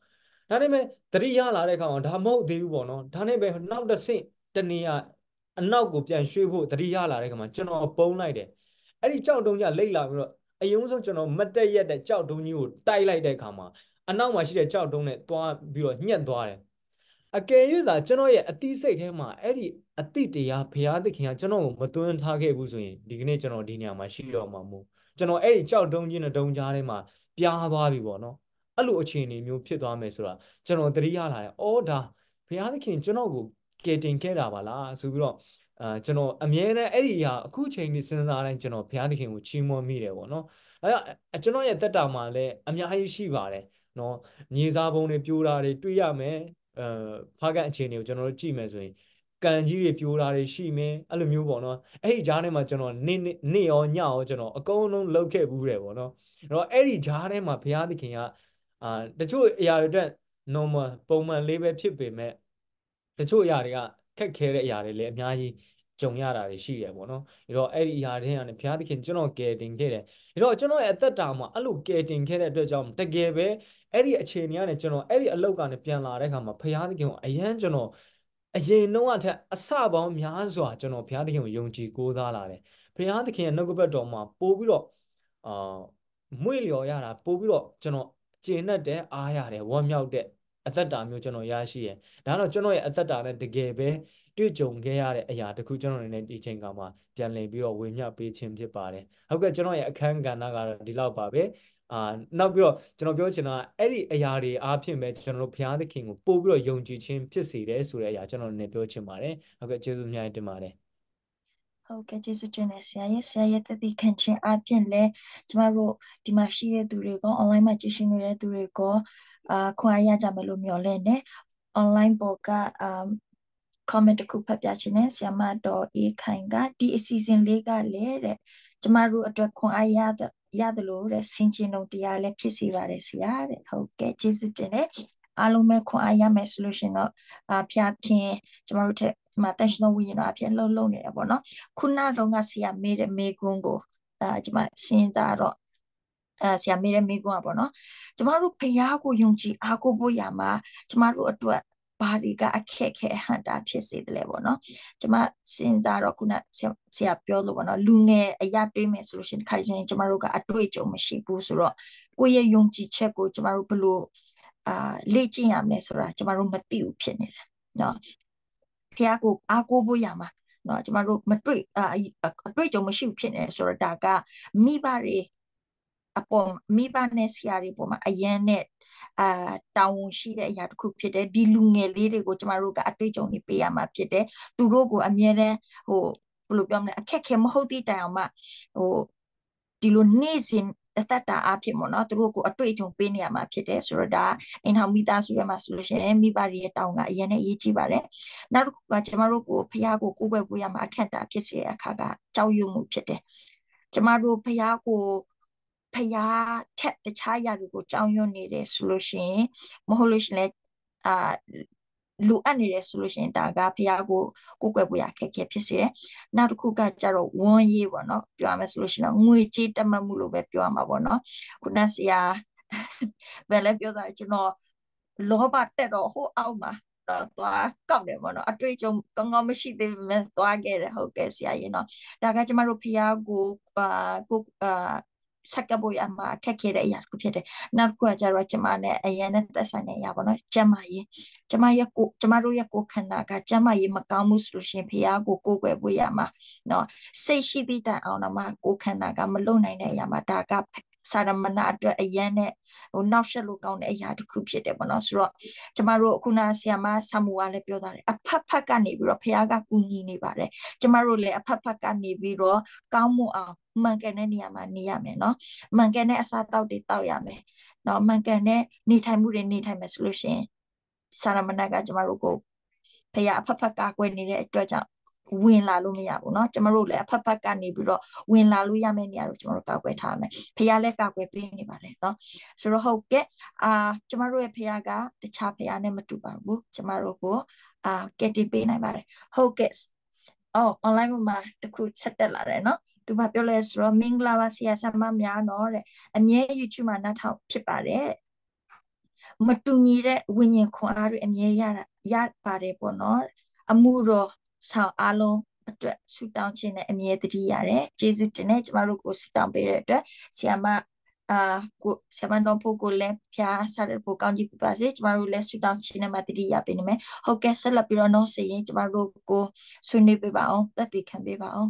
ဒါနဲ့ပဲတတိယလာတဲ့ခါမှာဒါမဟုတ်သေးဘူးပေါ့နော်ဒါနဲ့ပဲနောက်တစ်ဆင့်တနေရအနောက်ကိုပြန်ရွှေ့ဖို့တတိယလာတဲ့ခါမှာကျွန်တော်ပုံလိုက်တယ်အဲ့ဒီကြောက်တုံးကြီးလိတ်လာပြီးတော့အယုံဆုံးကျွန်တော်မတ်တက်ရက်တဲ့ကြောက်တုံးကြီးကိုတိုက်လိုက်တဲ့ခါမှာအနောက်မှာရှိတဲ့ကြောက်တုံးနဲ့သွားပြီးတော့ညှက်သွားတယ်အကယ်၍သာကျွန်တော်ရဲ့အတိစိတ်ထဲမှာအဲ့ဒီအတိတရားဘုရားသခင်ကကျွန်တော်ကိုမသွင်းထားခဲ့ဘူးဆိုရင်ဒီကနေ့ကျွန်တော်ဒီနေရာမှာရှိတော့မှာမို့ကျွန်တော်အဲ့ဒီကြောက်တုံးကြီးနဲ့တုံးကြားထဲမှာပြားသွားပြီပေါ့နော်အဲ့လိုအခြေအနေမျိုးဖြစ်သွားမယ်ဆိုတာကျွန်တော်သတိရလာတယ်။အော်ဒါဘုရားသခင်ကျွန်တော်ကိုကယ်တင်ခဲ့တာပါလားဆိုပြီးတော့ကျွန်တော်အမြဲတမ်းအဲ့ဒီအရာအခုချိန်ကြီးစဉ်းစားတိုင်းကျွန်တော်ဘုရားသခင်ကိုချီးမွမ်းမိတယ်ပေါ့နော်။အဲကျွန်တော်ရဲ့သက်တာမှာလည်းအများကြီးရှိပါတယ်နော်။မြေစာပုံတွေပြိုးတာတွေတွေ့ရမယ်။ဖားကန်အခြေအနေကိုကျွန်တော်တို့ကြည့်မယ်ဆိုရင်ကန်ကြီးတွေပြိုးတာတွေရှိမယ်အဲ့လိုမျိုးပေါ့နော်။အဲ့ဒီဂျားထဲမှာကျွန်တော်နေ့ရောညရောကျွန်တော်အကုန်လုံးလှုပ်ခဲ့ဘူးတယ်ပေါ့နော်။အဲ့တော့အဲ့ဒီဂျားထဲမှာဘုရားသခင်ကတချို့အရာတွေအတွက် normal ပုံမှန်လေးပဲဖြစ်ပေမဲ့တချို့အရာတွေကခက်ခဲတဲ့အရာတွေလည်းအများကြီးကြုံရတာတွေရှိတယ်ပေါ့နော်အဲ့တော့အဲ့ဒီအရာတွေကနေဘုရားသခင်ကျွန်တော်ကယ်တင်ခဲ့တယ်အဲ့တော့ကျွန်တော်ရဲ့အသက်တာမှာအဲ့လိုကယ်တင်ခဲ့တဲ့အတွက်ကြောင့်တကယ်ပဲအဲ့ဒီအခြေအနေကနေကျွန်တော်အဲ့ဒီအလောက်ကနေပြန်လာတဲ့အခါမှာဘုရားသခင်ကိုအယမ်းကျွန်တော်အရင်နှုန်းအထက်အစပေါင်းများစွာကျွန်တော်ဘုရားသခင်ကိုယုံကြည်ကိုးစားလာတယ်ဘုရားသခင်ရဲ့နှုတ်ကပတ်တော်မှာပို့ပြီးတော့အာမွေ့လျော်ရတာပို့ပြီးတော့ကျွန်တော်ကျေနပ်တဲ့အားရတယ်ဝမ်းမြောက်တဲ့အသက်တာမျိုးကျွန်တော်ရရှိရယ်ဒါတော့ကျွန်တော်ရဲ့အသက်တာနဲ့တကယ်ပဲတွေ့ကြုံခဲ့ရတဲ့အရာတခုကျွန်တော်အနေနဲ့ဒီချိန်ကမှပြန်လည်ပြီးတော့ဝေမျှပေးခြင်းဖြစ်ပါတယ်ဟုတ်ကဲ့ကျွန်တော်ရဲ့အခန်းကဏ္ဍကတော့ဒီလောက်ပါပဲနောက်ပြီးတော့ကျွန်တော်ပြောချင်တာအဲ့ဒီအရာတွေအားဖြင့်ပဲကျွန်တော်တို့ဘုရားသခင်ကိုပို့ပြီးတော့ယုံကြည်ခြင်းဖြစ်စေတယ်ဆိုတဲ့အရာကျွန်တော်လည်းပြောချင်ပါတယ်ဟုတ်ကဲ့ကျေးဇူးအများကြီးတင်ပါတယ်ဟုတ်ကဲ့ကျေးဇူးတင်တယ်ဆရာရဲ့တတိခံခြင်းအပြင်လဲကျမတို့ဒီမှာရှိတဲ့သူတွေက online မှာကြည့်ရှုနေတဲ့သူတွေကခွင့်အားရကြမယ်လို့မျှော်လင့်နေ online ပေါ်ကcomment တစ်ခုဖတ်ပြချင်တယ်ဆရာမတော်အေးခိုင်ကဒီအစီအစဉ်လေးကလည်းတဲ့ကျမတို့အတွက်ခွင့်အားရတယ်လို့တဲ့ဆင်ခြင်တော်တရားလည်းဖြစ်စီပါတယ်ဆရာတဲ့ဟုတ်ကဲ့ကျေးဇူးတင်တယ်အားလုံးပဲခွင့်အားရမယ်ဆိုလို့ရှင်တော့ဖျားခင်ကျမတို့ထက်မှာတန်ရှင်တော်ဝိညာဉ်တော်အဖြစ်လှုပ်နေတယ်ပေါ့နော်ခုနတော့ကဆရာမေးတဲ့မေကွန်းကိုကျမစဉ်းစားတော့ဆရာမေးတဲ့မေကွန်းကပေါ့နော်ကျမတို့ဖျားကိုယုံကြည်အားကိုးဖို့ရမှာကျမတို့အတွက်ဘာတွေကအခက်ခဲဟန်တာဖြစ်စေတယ်လေပေါ့နော်ကျမစဉ်းစားတော့ခုနဆရာပြောလို့ပေါ့နော်လူငယ်အရာတွေးမယ်ဆိုလို့ရှိရင်ခိုင်ချင်းကျမတို့ကအတွေ့အကြုံမရှိဘူးဆိုတော့ကိုယ့်ရဲ့ယုံကြည်ချက်ကိုကျမတို့ဘယ်လိုလေ့ကျင့်ရမလဲဆိုတာကျမတို့မသိဘူးဖြစ်နေတယ်နော်ဖះကိုအားကိုးဖို့ရမှာနော်ကျမတို့မတွေ့အတွေ့အကြုံမရှိဘူးဖြစ်နေဆိုတော့ဒါကမိဘတွေအပေါ်မိဘနဲ့ဆရာတွေပေါ်မှာအရန်နဲ့တာဝန်ရှိတဲ့အရာတစ်ခုဖြစ်တယ်ဒီလူငယ်လေးတွေကိုကျမတို့ကအတွေ့အကြုံတွေပေးရမှာဖြစ်တယ်သူတို့ကိုအမြဲတမ်းဘယ်လိုပြောမလဲအခက်ခဲမဟုတ်သည့်တိုင်အောင်မှဒီလိုနေ့စဉ်အသက်တာအဖြစ်ပေါ့နော်သူတို့ကိုအတွေ့အကြုံပေးနေရမှာဖြစ်တယ်ဆိုတော့ဒါအိမ်ထောင်မိသားစုရမှာဆိုလို့ရှိရင်မိဘတွေရဲ့တောင်းကအရင်နဲ့အရေးကြီးပါတယ်နောက်တစ်ခုကကျမတို့ကိုဖះကိုကိုယ်ပဲကိုရမှာအခက်တာဖြစ်စေတဲ့အခါကကြောက်ရွံ့မှုဖြစ်တယ်ကျမတို့ဖះကိုဖះထက်တခြားຢာတွေကိုကြောက်ရွံ့နေတယ်ဆိုလို့ရှိရင်မဟုတ်လို့ရှိရင်လိုအပ်နေတယ်ဆိုလို့ရှိရင်ဒါကဖះကိုကိုယ်ကွယ်ဖို့ရခက်ခဲဖြစ်စေတယ်နောက်တစ်ခုကကြတော့ဝန်းရေးပေါ့နော်ပြောရမယ်ဆိုလို့ရှိရင်ငွေကြေးတက်မှတ်မှုလို့ပဲပြောရမှာပေါ့နော်ခုနဆရာဘယ်လဲပြောတာကျွန်တော်လောဘတက်တော့ဟိုအောက်မှာသွားကောက်တယ်ပေါ့နော်အတွေ့အကြုံကောင်းကောင်းမရှိသေးဘူးသွားခဲ့တယ်ဟုတ်ကဲ့ဆရာကြီးနော်ဒါကကျမတို့ဖះကိုဆက်ကပ်ဖို့ရမှာခက်ခဲတဲ့အရာတစ်ခုဖြစ်တယ်နောက်တစ်ခုကကျတော့ကျမနဲ့အရင်နဲ့သက်ဆိုင်တဲ့အရာပေါ့နော်ကျမတို့ရဲ့ကိုယ်ခန္ဓာကကျမရဲ့မကောင်းမှုဆိုလို့ရှိရင်ဖះကိုကိုယ်ွယ်ဖို့ရမှာနော်စိတ်ရှိသည့်တိုင်အောင်တော့မှကိုယ်ခန္ဓာကမလုံနိုင်တဲ့အရာမှာဒါကစာရမဏအတွက်အရန်နဲ့နောက်ဆက်လို့ကောင်းတဲ့အရာတစ်ခုဖြစ်တယ်ပေါ့နော်ဆိုတော့ကျမတို့ခုနဆရာမဆာမူကလည်းပြောထားတယ်အဖက်ဖက်ကနေပြီးတော့ဖះကကူညီနေပါတယ်ကျမတို့လည်းအဖက်ဖက်ကနေပြီးတော့ကောင်းမွန်အောင်မှန်ကန်တဲ့နေရာမှာနေရမယ်နော်မှန်ကန်တဲ့အစားအသောက်တွေတောက်ရမယ်နော်မှန်ကန်တဲ့နေထိုင်မှုတွေနေထိုင်မယ်ဆိုလို့ရှိရင်စာရမဏကကျမတို့ကိုဖះအဖက်ဖက်ကာကွယ်နေတဲ့အတွက်ကြောင့်ဝင်လာလို့မရဘူးเนาะကျမတို့လည်းအဖက်ဖက်ကနေပြီးတော့ဝင်လာလို့ရမယ့်နေရာကိုကျမတို့ကာကွယ်ထားမယ်ဖះလည်းကာကွယ်ပေးနေပါတယ်เนาะဆိုတော့ဟုတ်ကဲ့ကျမတို့ရဲ့ဖះကတခြားဖះနဲ့မတူပါဘူးကျမတို့ကိုကယ်တင်ပေးနိုင်ပါတယ်ဟုတ်ကဲ့online မှာတခုဆက်တက်လာတယ်เนาะသူဘာပြောလဲဆိုတော့မင်္ဂလာပါဆရာဆရာမများเนาะတဲ့အမြဲ YouTube မှာနောက်ထောင်ဖြစ်ပါတယ်မတူညီတဲ့ဝိညာဉ်ခွန်အားတွေအမြဲရပါတယ်ပေါ့နော်အမှုတော်ဆောင်အားလုံးအတွက်ဆုတောင်းခြင်းနဲ့အမြဲတည်းရတယ်ကျေးဇူးတင်တယ်ကျမတို့ကိုဆုတောင်းပေးတဲ့အတွက်ဆီယမကိုဆရာမတော်ဖို့ကိုလည်းဖျားစားတဲ့ဖို့ကောင်းကြီးပြပါစေကျမတို့လည်းဆုတောင်းခြင်းနဲ့မှတတိယပေးနေမယ်ဟုတ်ကဲ့ဆက်လက်ပြီးတော့နောက်ဆိုရင်ကျမတို့ကိုဆွေးနွေးပေးပါအောင်သက်သေခံပေးပါအောင်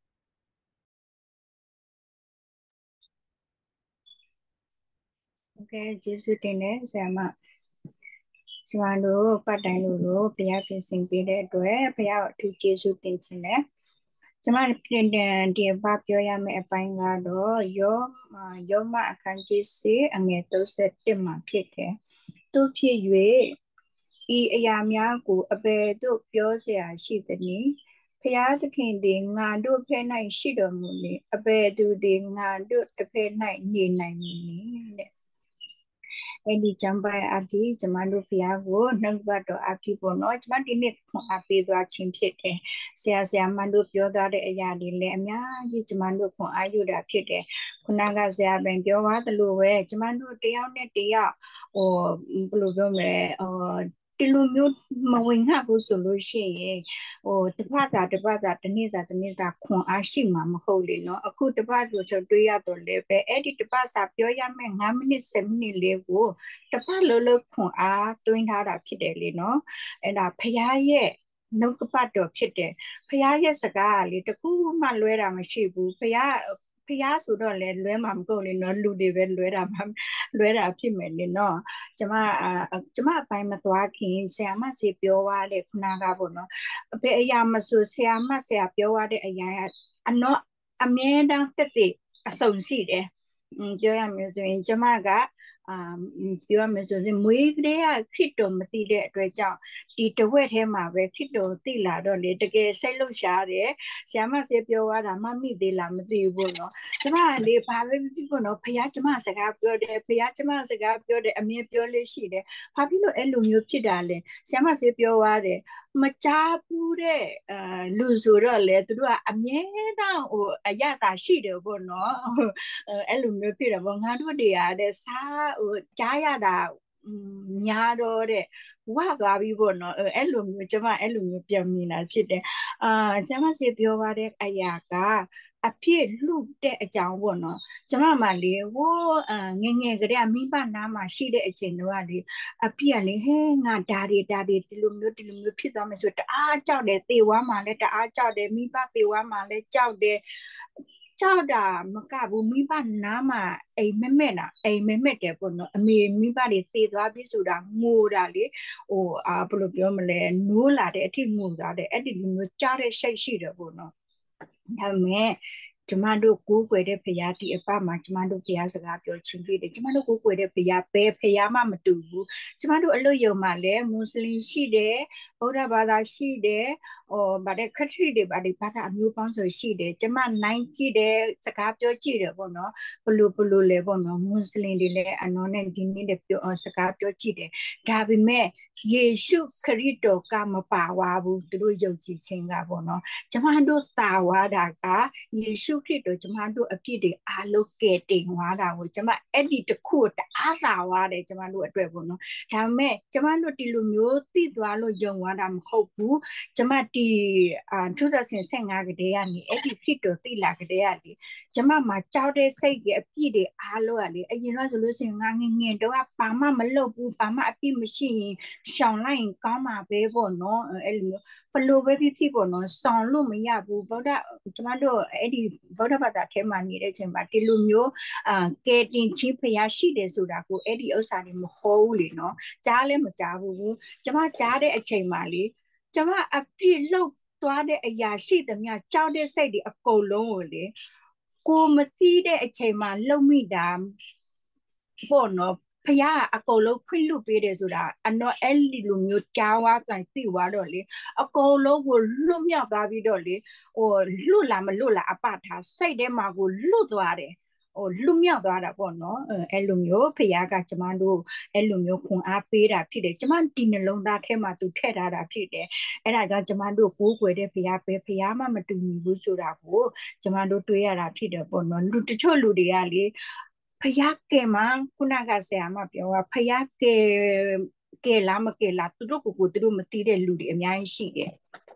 โอเคကျေးဇူးတင်တယ်ဆရာမကျမတို့ပတ်တိုင်းလို့ဘုရားပြင်ဆင်ပေးတဲ့အတွက်ဘုရားကိုအထူးကျေးဇူးတင်ခြင်းနဲ့ကျမပြင်ဒီဘာပြောရမယ့်အပိုင်းကတော့ယောမအခန်းကြီး7အငယ်31မှာဖြစ်တယ်သူဖြစ်၍ဤအရာများကိုအဘယ်သို့ပြောเสียရှိသနည်းဖျားသခင်သည်ငါတို့ဖဲ၌ရှိတော်မူလေအဘယ်သူသည်ငါတို့တစ်ဖက်၌နေနိုင်မည်နည်းတဲ့အဲ့ဒီကျမ်းပိုင်းအပြီးကျမတို့ဖျားကိုနှုတ်ဘတ်တော်အပြီးပေါ့နော်ကျမဒီနေ့ခွန်အားပေးသွားခြင်းဖြစ်တယ်ဆရာမတို့ပြောသွားတဲ့အရာတွေလည်းအများကြီးကျမတို့ခွန်အားယူတာဖြစ်တယ်ခုနကဆရာပင်ပြောသွားသလိုပဲကျမတို့တယောက်နဲ့တယောက်ဘယ်လိုပြောမလဲဒီလိုမျိုးမဝင်ငှဘူးဆိုလို့ရှိရင်တစ်ပတ်တာတနေ့တာခွန်အားရှိမှာမဟုတ်လေနော်အခုတစ်ပတ်လို့ဆိုတွေးရတော့လေပဲအဲ့ဒီတစ်ပတ်စာပြောရမယ်9မိနစ်10မိနစ်လေးကိုတစ်ပတ်လုံးခွန်အားတွင်းထားတာဖြစ်တယ်လေနော်အဲ့ဒါဖရားရဲ့နှုတ်ကပတ်တော်ဖြစ်တယ်ဖရားရဲ့စကားကလေတခုမှလွဲတာမရှိဘူးဖရားဆိုတော့လေလွဲမှာမကုန်လေနော်လူတွေပဲလွဲတာဖြစ်မယ်လေနော်ကျမအပိုင်းမသွားခင်ဆရာမစီပြောသွားတဲ့ခုနကပေါ့နော်ဘယ်အရာမဆိုဆရာပြောသွားတဲ့အရာအမြဲတမ်းတက်တဲ့အစုံရှိတယ်ပြောရမယ်ဆိုရင်ကျမကပြောရမယ်ဆိုရင်မွေးကလေးကခရစ်တော်မသိတဲ့အတွက်ကြောင့်ဒီတဝက်ထဲမှာပဲခရစ်တော်သိလာတော့လေတကယ်စိတ်လှုပ်ရှားတယ်ဆရာမဆေးပြောသွားတာမမိသေးလားမသိဘူးပေါ့နော်ကျမလေဘာပဲဖြစ်ပေါ့နော်ဖခင်ကျမစကားပြောတယ်ဖခင်ကျမစကားပြောတယ်အမြင်ပြောလေးရှိတယ်ဘာဖြစ်လို့အဲ့လိုမျိုးဖြစ်တာလဲဆရာမဆေးပြောသွားတယ်မကြားဘူးတဲ့လူဆိုတော့လေသူတို့ကအမြဲတမ်းအရသာရှိတယ်ပေါ့နော်အဲ့လိုမျိုးဖြစ်တယ်ပေါ့ငါတို့တွေကတဲ့စားကြားရတာများတော့တဲ့ဝါသွားပြီပေါ့နော်အဲ့လိုမျိုးကျမအဲ့လိုမျိုးပြန်မြင်တာဖြစ်တယ်ကျမစီပြောပါတဲ့အရာကအဖြစ်လှုပ်တဲ့အကြောင်းပေါ့နော်ကျမမှလေငငယ်ကလေးမိဘနားမှာရှိတဲ့အချိန်တော့လေအဖြစ်ကလေဟဲငါဒါတွေဒီလိုမျိုးဖြစ်သွားမယ်ဆိုတအားကြောက်တယ်သေဝါမှလည်းတအားကြောက်တယ်မိဘသေဝါမှလည်းကြောက်တယ်ကြောက်တာမကဘူးမိဘနားမှာအိမ်မက်တယ်ပေါ့နော်အမေမိဘတွေသေသွားပြီဆိုတာငိုတာလေဘယ်လိုပြောမလဲနိုးလာတဲ့အထိငိုတာတဲ့အဲ့ဒီလိုမျိုးကြားတဲ့ရှိတ်ရှိတယ်ပေါ့နော်ဒါပေမဲ့ကျမတို့ကိုးကွယ်တဲ့ဘုရားဒီအပမှာကျမတို့ဘုရားစကားပြောချင်းပြတယ်ကျမတို့ကိုးကွယ်တဲ့ဘုရားဘယ်ဘုရားမှမတူဘူးကျမတို့အလို့ယုံမှာလည်းမွတ်စလင်ရှိတယ်ဗုဒ္ဓဘာသာရှိတယ်ဗါတဲ့ခရစ်ယာန်တွေဘာသာအမျိုးပေါင်းစုံရှိတယ်ကျမနိုင်ကြည့်တယ်စကားပြောကြည့်တယ်ပေါ့နော်ဘလို့လဲပေါ့နော်မွတ်စလင်တွေလည်းအနော်နဲ့ဒီနေ့တွေပြောစကားပြောကြည့်တယ်ဒါပေမဲ့ယေရှုခရစ်တော်ကမပါဝါဘူးသူတို့ယုံကြည်ခြင်းကပေါ့နော်ကျမတို့စာဝါတာကယေရှုခရစ်တော်ကျမတို့အပြစ်တွေအားလုံးကယ်တင်သွားတာကိုကျမအဲ့ဒီတခုတအားစာဝါတယ်ကျမတို့အတွက်ပေါ့နော်ဒါပေမဲ့ကျမတို့ဒီလိုမျိုးသိသွားလို့ယုံသွားတာမဟုတ်ဘူးကျမဒီ2015ကတည်းကနေအဲ့ဒီခရစ်တော်သိလာကတည်းကလေကျမမှာကြောက်တဲ့စိတ်ကြီးအပြစ်တွေအားလုံးကလေအရင်တော့ဆိုလို့ရှိရင်ငါငယ်တော့ဘာမှမလုပ်ဘူးဘာမှအပြစ်မရှိရင်ရှောင်လိုက်ရင်ကောင်းမှာပဲပေါ့နော်အဲ့လိုမျိုးဘလို့ပဲဖြစ်ပေါ့နော်ဆောင်လို့မရဘူးကျမတို့အဲ့ဒီဗုဒ္ဓဘာသာထဲမှာနေတဲ့ချိန်မှာဒီလိုမျိုးကဲတင်ချင်းဖျားရှိတယ်ဆိုတာကိုအဲ့ဒီဥစ္စာတွေမဟုတ်ဘူးလေနော်ကြားလည်းမကြားဘူးကျမကြားတဲ့အချိန်မှာလေကျမအပြစ်လုပ်သွားတဲ့အရာရှိသမျှကြောက်တဲ့စိတ်တွေအကုန်လုံးကိုလေကိုမသိတဲ့အချိန်မှာလုံမိတာပေါ့နော်ဖျားအကုန်လုံးခွင့်လွတ်ပေးတယ်ဆိုတာအဲ့ဒီလိုမျိုးကြားဝါကန်သိသွားတော့လေအကုန်လုံးကိုလွတ်မြောက်သွားပြီးတော့လေလွတ်လာမလွတ်လာအပထားစိတ်ထဲမှာကိုလွတ်သွားတယ်လွတ်မြောက်သွားတာပေါ့နော်အဲ့လိုမျိုးဖခင်ကကျမတို့အဲ့လိုမျိုးခွန်အားပေးတာဖြစ်တယ်ကျမဒီနှလုံးသားထဲမှာသူထည့်ထားတာဖြစ်တယ်အဲ့ဒါကြောင့်ကျမတို့ကိုးကွယ်တဲ့ဖခင်ပဲဖခင်မှမတူညီဘူးဆိုတာကိုကျမတို့တွေးရတာဖြစ်တယ်ပေါ့နော်တချို့လူတွေကလေဖယားကဲမှာခုနကဆရာမပြောဖယားကဲလားမကဲလားသူတို့ကိုသူတို့မသိတဲ့လူတွေအများကြီးရှိတယ်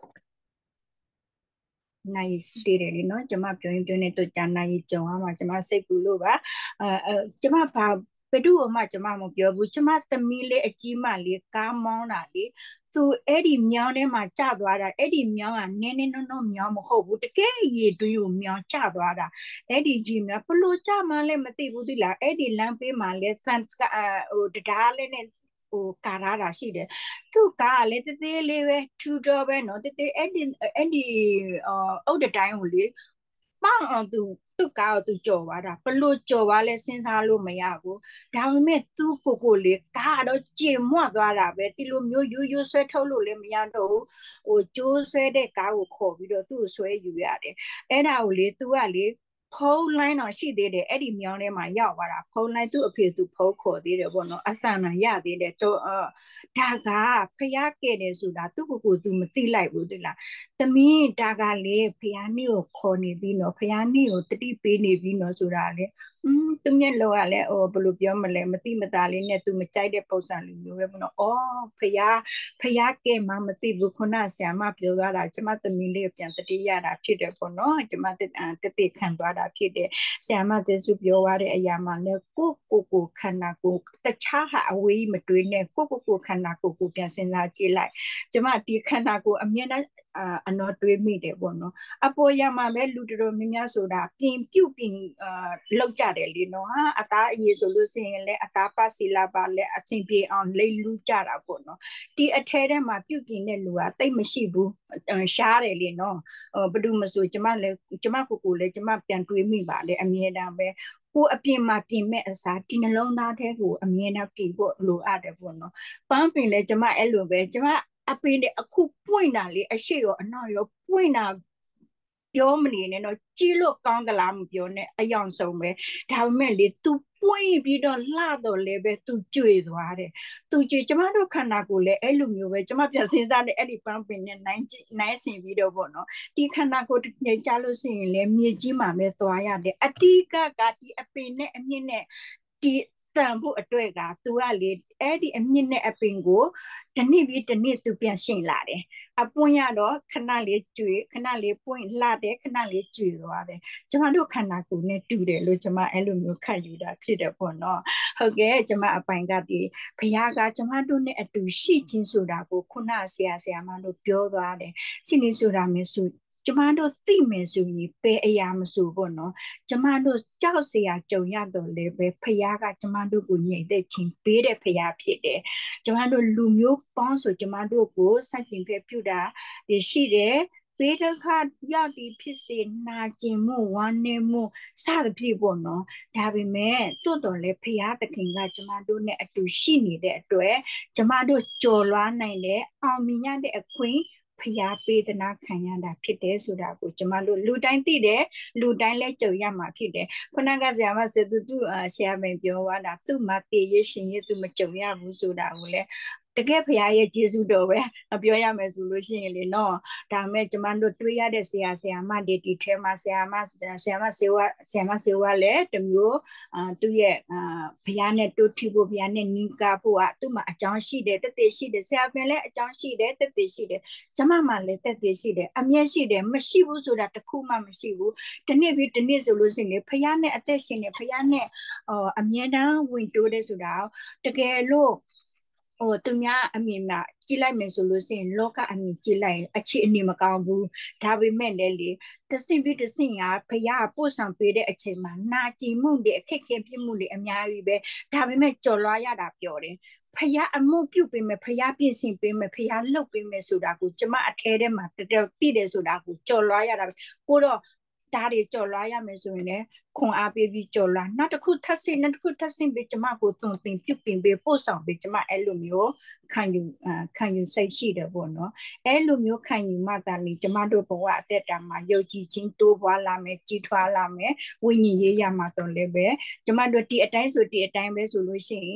နိုင်ရှိတယ်လေနော်ကျမပြောရင်ပြောနေတော့ကြာနိုင်ကြုံအောင်ကျမစိတ်ပူလို့ပါကျမဘာဘယ်သူ့မှကျမမပြောဘူးကျမသမီးလေးအကြီးမလေးကားမောင်းတာလေသူအဲ့ဒီမြောင်းထဲမှာကျသွားတာအဲ့ဒီမြောင်းကနည်းနည်းနော်မြောင်းမဟုတ်ဘူးတကယ်ရေတွင်းကိုမြောင်းကျသွားတာအဲ့ဒီကြီးမြောင်းဘလို့ကျမှလည်းမသိဘူးသီလားအဲ့ဒီလမ်းပေးမှာလဲစန်ဟိုတရားလေးနဲ့ကာရတာရှိတယ်သူကလည်းတေးသေးလေးပဲထူတော့ပဲနော်တေးသေးအဲ့ဒီအုတ်တိုင်းကိုလေပေါင်အောင်သူကားကိုသူကြော်သွားတာဘလို့ကြော်သွားလဲစဉ်းစားလို့မရဘူးဒါပေမဲ့သူကိုလေကားတော့ကျင်မွတ်သွားတာပဲဒီလိုမျိုးရိုးဆွဲထုတ်လို့လည်းမရတော့ဘူးဟိုကျိုးဆွဲတဲ့ကားကိုခေါ်ပြီးတော့သူ့ကိုဆွဲယူရတယ်အဲ့ဒါကိုလေသူကလေဖုံးလိုင်းတော့ရှိသေးတယ်အဲ့ဒီမြောင်းထဲမှာရောက်သွားတာဖုံးလိုင်းသူ့အဖေသူဖုံးခေါ်သေးတယ်ပေါ့နော်အဆန်နာရသေးတယ်တော့ဒါကဖျားခဲ့တယ်ဆိုတာသူ့ကိုသူမသိလိုက်ဘူးတိလားသမီးဒါကလေဖျားနည်းကိုခေါ်နေပြီးနော်ဖျားနည်းကိုတတိပေးနေပြီးနော်ဆိုတာလေသူမျက်လုံးကလည်းဘယ်လိုပြောမလဲမတိမတာလေးနဲ့သူမကြိုက်တဲ့ပုံစံလိုမျိုးပဲပေါ့နော်ဖျားကဲမှမသိဘူးခုနဆရာမပြောသွားတာကျမသမီးလေးပြန်တတိရတာဖြစ်တယ်ပေါ့နော်ကျမတတိခံသွားတာဖြစ်တယ်ဆရာမသေစုပြောသွားတဲ့အရာမှာလည်းကိုခန္ဓာကိုတခြားဟာအဝေးမတွေးနဲ့ကိုခန္ဓာကိုပြန်စဉ်းစားကြည့်လိုက်ကျမဒီခန္ဓာကိုအမြဲတမ်းအနော်တွေးမိတယ်ပေါ့နော်အပေါ်ရမှာပဲလူတော်များများဆိုတာပြင်လောက်ကြတယ်လေနော်ဟာအသားအရေးဆိုလို့ရှိရင်လည်းအသားပါစီလာပါလဲအချင်းပြေအောင်လိတ်လူကြတာပေါ့နော်ဒီအထဲထဲမှာပြုတ်ပြင်တဲ့လူကတိတ်မရှိဘူးရှားတယ်လေနော်ဘယ်သူမဆိုကျမကိုလည်းကျမပြန်တွေးမိပါလေအမြဲတမ်းပဲကိုအပြင်မှာပြင်မဲ့အစားဒီနှလုံးသားထဲကိုအမြဲတမ်းပြင်ဖို့လိုအပ်တယ်ပေါ့နော်ပန်းပင်လဲကျမအဲ့လိုပဲကျမအပင်နဲ့အခုပွင့်တာလေအရှိရောအနောက်ရောပွင့်တာပြောမနေနဲ့တော့ကြီးလို့ကောင်းသလားမပြောနဲ့အယောင်ဆုံးပဲဒါပေမဲ့လေ तू ပွင့်ပြီးတော့လှတော့လေပဲ तू ကျွေသွားတယ် तू ကျွေကျမတို့ခန္ဓာကိုယ်လည်းအဲ့လိုမျိုးပဲကျမပြန်စဉ်းစားတယ်အဲ့ဒီပန်းပင်နဲ့နိုင်ဆင်ပြီးတော့ပေါ့နော်ဒီခန္ဓာကိုယ်တစ်ချိန်ကြာလို့ရှိရင်လည်းမြေကြီးမှာပဲသွားရတယ်အတိကဒီအပင်နဲ့အမြင့်နဲ့ဒီတန်ဖို့အတွက်က तू ကလေအဲ့ဒီအမြင့်နဲ့အပင်ကိုတစ်နှစ်ပြီးတစ်နှစ် तू ပြန်ရှင်းလာတယ်အပွင့်ရတော့ခဏလေးကျွေခဏလေးပွင့်လှတယ်ခဏလေးကျွေသွားတယ်ကျမတို့ခန္ဓာကိုယ်နဲ့တူတယ်လို့ကျမအဲ့လိုမျိုးခံယူတာဖြစ်တယ်ပေါ့နော်ဟုတ်ကဲ့ကျမအပိုင်ကဒီဘုရားကကျမတို့နဲ့အတူရှိခြင်းဆိုတာကိုခုနဆရာမတို့ပြောသွားတယ်ရှိနေဆိုတာမျိုးဆိုကျမတို့သိမယ်ဆိုရင်ဘယ်အရာမဆိုပေါ့နော်ကျမတို့ကြောက်စရာကြုံရတော့လေပဲဖခင်ကကျမတို့ကိုညှိတဲ့ခြင်းပေးတဲ့ဖခင်ဖြစ်တယ်ကျမတို့လူမျိုးပေါင်းဆိုကျမတို့ကိုစတင်ပြပြုတာရှိတယ်ဘေးဒုက္ခရောက်ဒီဖြစ်စေနာကျင်မှုဝမ်းနည်းမှုစသဖြင့်ပေါ့နော်ဒါပေမဲ့တိုးတော်လည်းဖခင်သခင်ကကျမတို့နဲ့အတူရှိနေတဲ့အတွက်ကျမတို့ကြော်လွှားနိုင်တဲ့အောင်မြင်ရတဲ့အခွင့်ဖျားပေးသနာခံရတာဖြစ်တယ်ဆိုတာကိုကျမတို့လူတိုင်းသိတယ်လူတိုင်းလည်းကြုံရမှာဖြစ်တယ်ခုနကဆရာမဆက်သူဆရာမပြောသွားတာသူ့မှာတည်ရရှင်ရသူမကြုံရဘူးဆိုတာကိုလည်းတကယ်ဖရားရဲ့ကျေးဇူးတော်ပဲပြောရမယ်ဆိုလို့ရှိရင်လေနော်ဒါမဲ့ကျမတို့တွေးရတဲ့ဆရာမတွေဒီထဲမှာဆရာမစေဝါလည်းတမျိုးသူ့ရဲ့ဖရားနဲ့တူထီဖို့ဖရားနဲ့နီးကပ်ဖို့ကသူ့မှာအကြောင်းရှိတယ်တက်တည်ရှိတယ်ဆရာပင်လည်းအကြောင်းရှိတယ်တက်တည်ရှိတယ်ကျမမှလည်းတက်တည်ရှိတယ်အမျက်ရှိတယ်မရှိဘူးဆိုတာတခုမှမရှိဘူးဒီနေ့ပြီးဒီနေ့ဆိုလို့ရှိရင်လေဖရားနဲ့အသက်ရှင်နေဖရားနဲ့အမြဲတမ်းဝင်တိုးတယ်ဆိုတာတကယ်လို့သူများအမြင်မှာကြည့်လိုက်မယ်ဆိုလို့ရှိရင်လောကအမြင်ကြည့်လိုက်ရင်အခြေအနေမကောင်းဘူးဒါပေမဲ့လည်းလေတဆင့်ပြီးတဆင့်ကဖရားပို့ဆောင်ပေးတဲ့အချိန်မှာနာကျင်မှုတွေအခက်ခဲပြမှုတွေအများကြီးပဲဒါပေမဲ့ကြော်လွှားရတာပြောတယ်ဖရားအမှုပြုပေးမယ်ဖရားပြင်ဆင်ပေးမယ်ဖရားလှုပ်ပေးမယ်ဆိုတာကိုကျမအထဲထဲမှာတော်တော်သိတယ်ဆိုတာကိုကြော်လွှားရတာကိုတော့ဒါတွေကြော်လွှားရမယ်ဆိုရင်လည်းခွန်အားပေးပြီးကြော်လွှားနောက်တစ်ခုထပ်ဆင့်ပြီးကျမကိုတုံသင်ပြုပြင်ပေးပို့ဆောင်ပေးကျမအဲ့လိုမျိုးခံယူစိတ်ရှိတယ်ပေါ့နော်အဲ့လိုမျိုးခံယူမှသာလေကျမတို့ဘဝအသက်တာမှာယုံကြည်ခြင်းတိုးပွားလာမယ်ကြီးထွားလာမယ်ဝိညာဉ်ရေးရမှာတော့လည်းပဲကျမတို့ဒီအတိုင်းဆိုဒီအတိုင်းပဲဆိုလို့ရှိရင်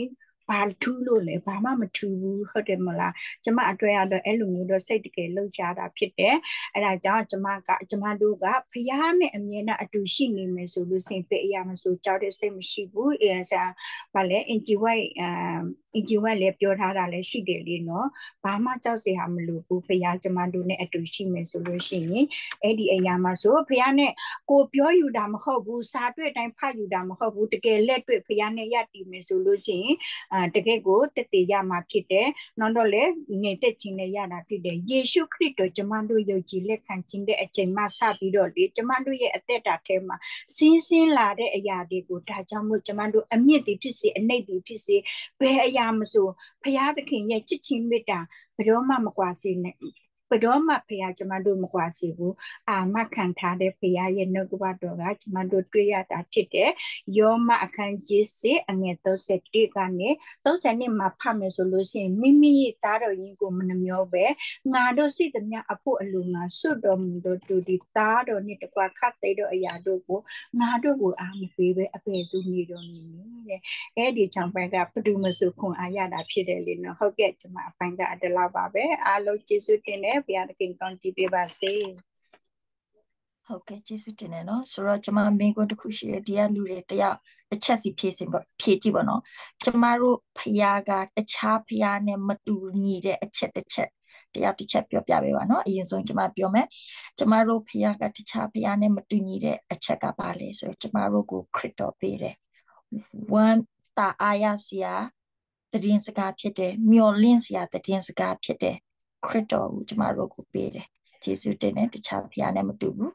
ဘာထူးလို့လဲဘာမှမထူးဘူးဟုတ်တယ်မလားကျမအတွက်ကတော့အဲ့လိုမျိုးတော့စိတ်တကယ်လှုပ်ရှားတာဖြစ်တယ်အဲ့ဒါကြောင့်ကျမတို့ကဖျားနဲ့အမြဲတမ်းအတူရှိနေမယ်ဆိုလို့စိတ်ပဲအရာမဆိုကြောက်တဲ့စိတ်မရှိဘူးဗာလဲအင်ဂျီဝိုက်လည်းပြောထားတာလည်းရှိတယ်လေနော်ဘာမှကြောက်စရာမလိုဘူးဖျားကျမတို့နဲ့အတူရှိမယ်ဆိုလို့ရှိရင်အဲ့ဒီအရာမှာဆိုဖျားနဲ့ကိုပြောယူတာမဟုတ်ဘူးစာတွေ့တိုင်းဖတ်ယူတာမဟုတ်ဘူးတကယ်လက်တွေ့ဖျားနဲ့ရတည်မယ်ဆိုလို့ရှိရင်တကယ်ကိုတည်ရမှာဖြစ်တယ်နောက်တော့လေငြိမ်သက်ခြင်းနဲ့ရတာဖြစ်တယ်ယေရှုခရစ်တော်ကျမတို့ယုံကြည်လက်ခံခြင်းတဲ့အချိန်မှစပြီးတော့လေကျမတို့ရဲ့အသက်တာထဲမှာစင်းလာတဲ့အရာတွေကိုဒါကြောင့်မို့ကျမတို့အမြင့်တွေဖြစ်စေအနှိမ့်တွေဖြစ်စေဘယ်အရာမဆိုဖရာသခင်ရဲ့ချစ်ချင်းမေတ္တာဘယ်တော့မှမကွာစေနဲ့ဘယ်တော့မှဖရာကျမတို့မကွာစေဘူးအာမခံထားတဲ့ဖရာရဲ့နှုတ်ကပတ်တော်ကကျမတို့တွေ့ရတာဖြစ်တယ်ယောမအခန်းကြီး7အငယ်31ကနေ32မှာဖတ်မယ်ဆိုလို့ရှိရင်မိမိရဲ့သားတော်ရင်ကိုမနှမျောပဲငါတို့စိတ်သမျှအဖို့အလိုငါစွတ်တော်မူသောသူဒီသားတော်နှင့်တကွခတ်သိတော့အရာတို့ကိုငါတို့ကိုအားမပေးပဲအပေသူနေတော်နေတဲ့အဲ့ဒီချောင်းပိုင်းကဘဒုမစုခွန်အားရတာဖြစ်တယ်လေနော်ဟုတ်ကဲ့ကျွန်မအပိုင်းကအတလောက်ပါပဲအားလုံးကျေးဇူးတင်တယ်ဘုရားသခင်ကောင်းချီးပေးပါစေဟုတ်ကဲ့ကျေးဇူးတင်တယ်နော်ဆိုတော့ကျမမိကိုတစ်ခုရှိတယ်ဒီကလူတွေတယောက်တစ်ချက်စီဖြည့်ကြည့်ပါနော်ကျမတို့ဖယားကတခြားဖယားနဲ့မတူညီတဲ့အချက်တစ်ချက်တယောက်တစ်ချက်ပြောပြပေးပါနော်အရင်ဆုံးကျမပြောမယ်ကျမတို့ဖယားကတခြားဖယားနဲ့မတူညီတဲ့အချက်ကဘာလဲဆိုတော့ကျမတို့ကိုခရစ်တော်ပေးတယ်one တာအာရစရာတည်င်းစကားဖြစ်တယ်မျော်လင့်စရာတည်င်းစကားဖြစ်တယ်ခရစ်တော်ကိုကျမတို့ကိုပေးတယ်ယေရှုတင်တဲ့တခြားဖယားနဲ့မတူဘူး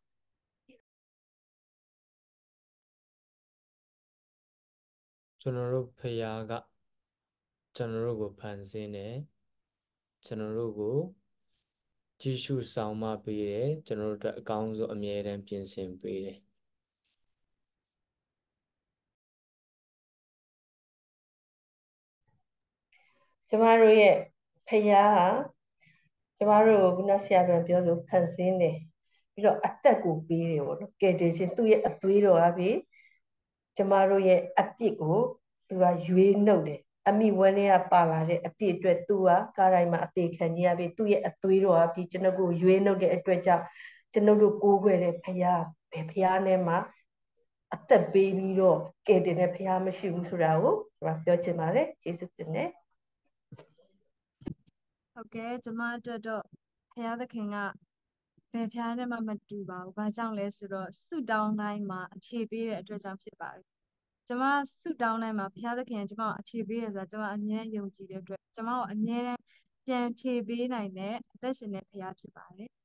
ကျွန်တော်တို့ဖယားကကျွန်တော်တို့ကိုဖန်ဆင်းတယ်ကျွန်တော်တို့ကိုကြည့်ရှုဆောင်မပေးတယ်ကျွန်တော်တို့အတွက်အကောင်းဆုံးအမြဲတမ်းပြင်ဆင်ပေးတယ်ကျမတို့ရဲ့ဖယားဟာကျမတို့ကိုခုနဆရာပြန်ပြောလို့ဖန်ဆင်းတယ်ပြီးတော့အသက်ကိုပေးတယ်ပေါ့နော်ကယ်တင်ရှင်သူ့ရဲ့အသွေးတော်အပြင်ကျမတို့ရဲ့အပြစ်ကိုသူကရွေးနှုတ်တယ်အမိဝဲနေကပါလာတဲ့အပြစ်အတွက်သူကကားတိုင်းမှာအသေးခံကြီးရပြီသူ့ရဲ့အသွေးတော်အပြင်ကျွန်တော်ကိုရွေးနှုတ်တဲ့အတွက်ကြောင့်ကျွန်တော်တို့ကိုးကွယ်တဲ့ဖယားဘယ်ဖယားနဲ့မှအသက်ပေးပြီးတော့ကယ်တင်တဲ့ဖယားမရှိဘူးဆိုတာကိုကျွန်မပြောချင်ပါတယ်ကျေးဇူးတင်တယ်ဟုတ်ကဲ့ကျမအတွက်တော့ဘုရားသခင်ကဘယ်ဖျားနဲ့မှမတူပါဘူး။ဘာကြောင့်လဲဆိုတော့ဆုတောင်းတိုင်းမှာအဖြေပေးတဲ့အတွက်ကြောင့်ဖြစ်ပါတယ်။ကျမဆုတောင်းတိုင်းမှာဘုရားသခင်ကကျမကိုအဖြေပေးတယ်ဆိုတာကျမအမြဲယုံကြည်တဲ့အတွက်ကျမကိုအမြဲပြန်ဖြေပေးနိုင်တဲ့အသက်ရှင်တဲ့ဘုရားဖြစ်ပါတယ်။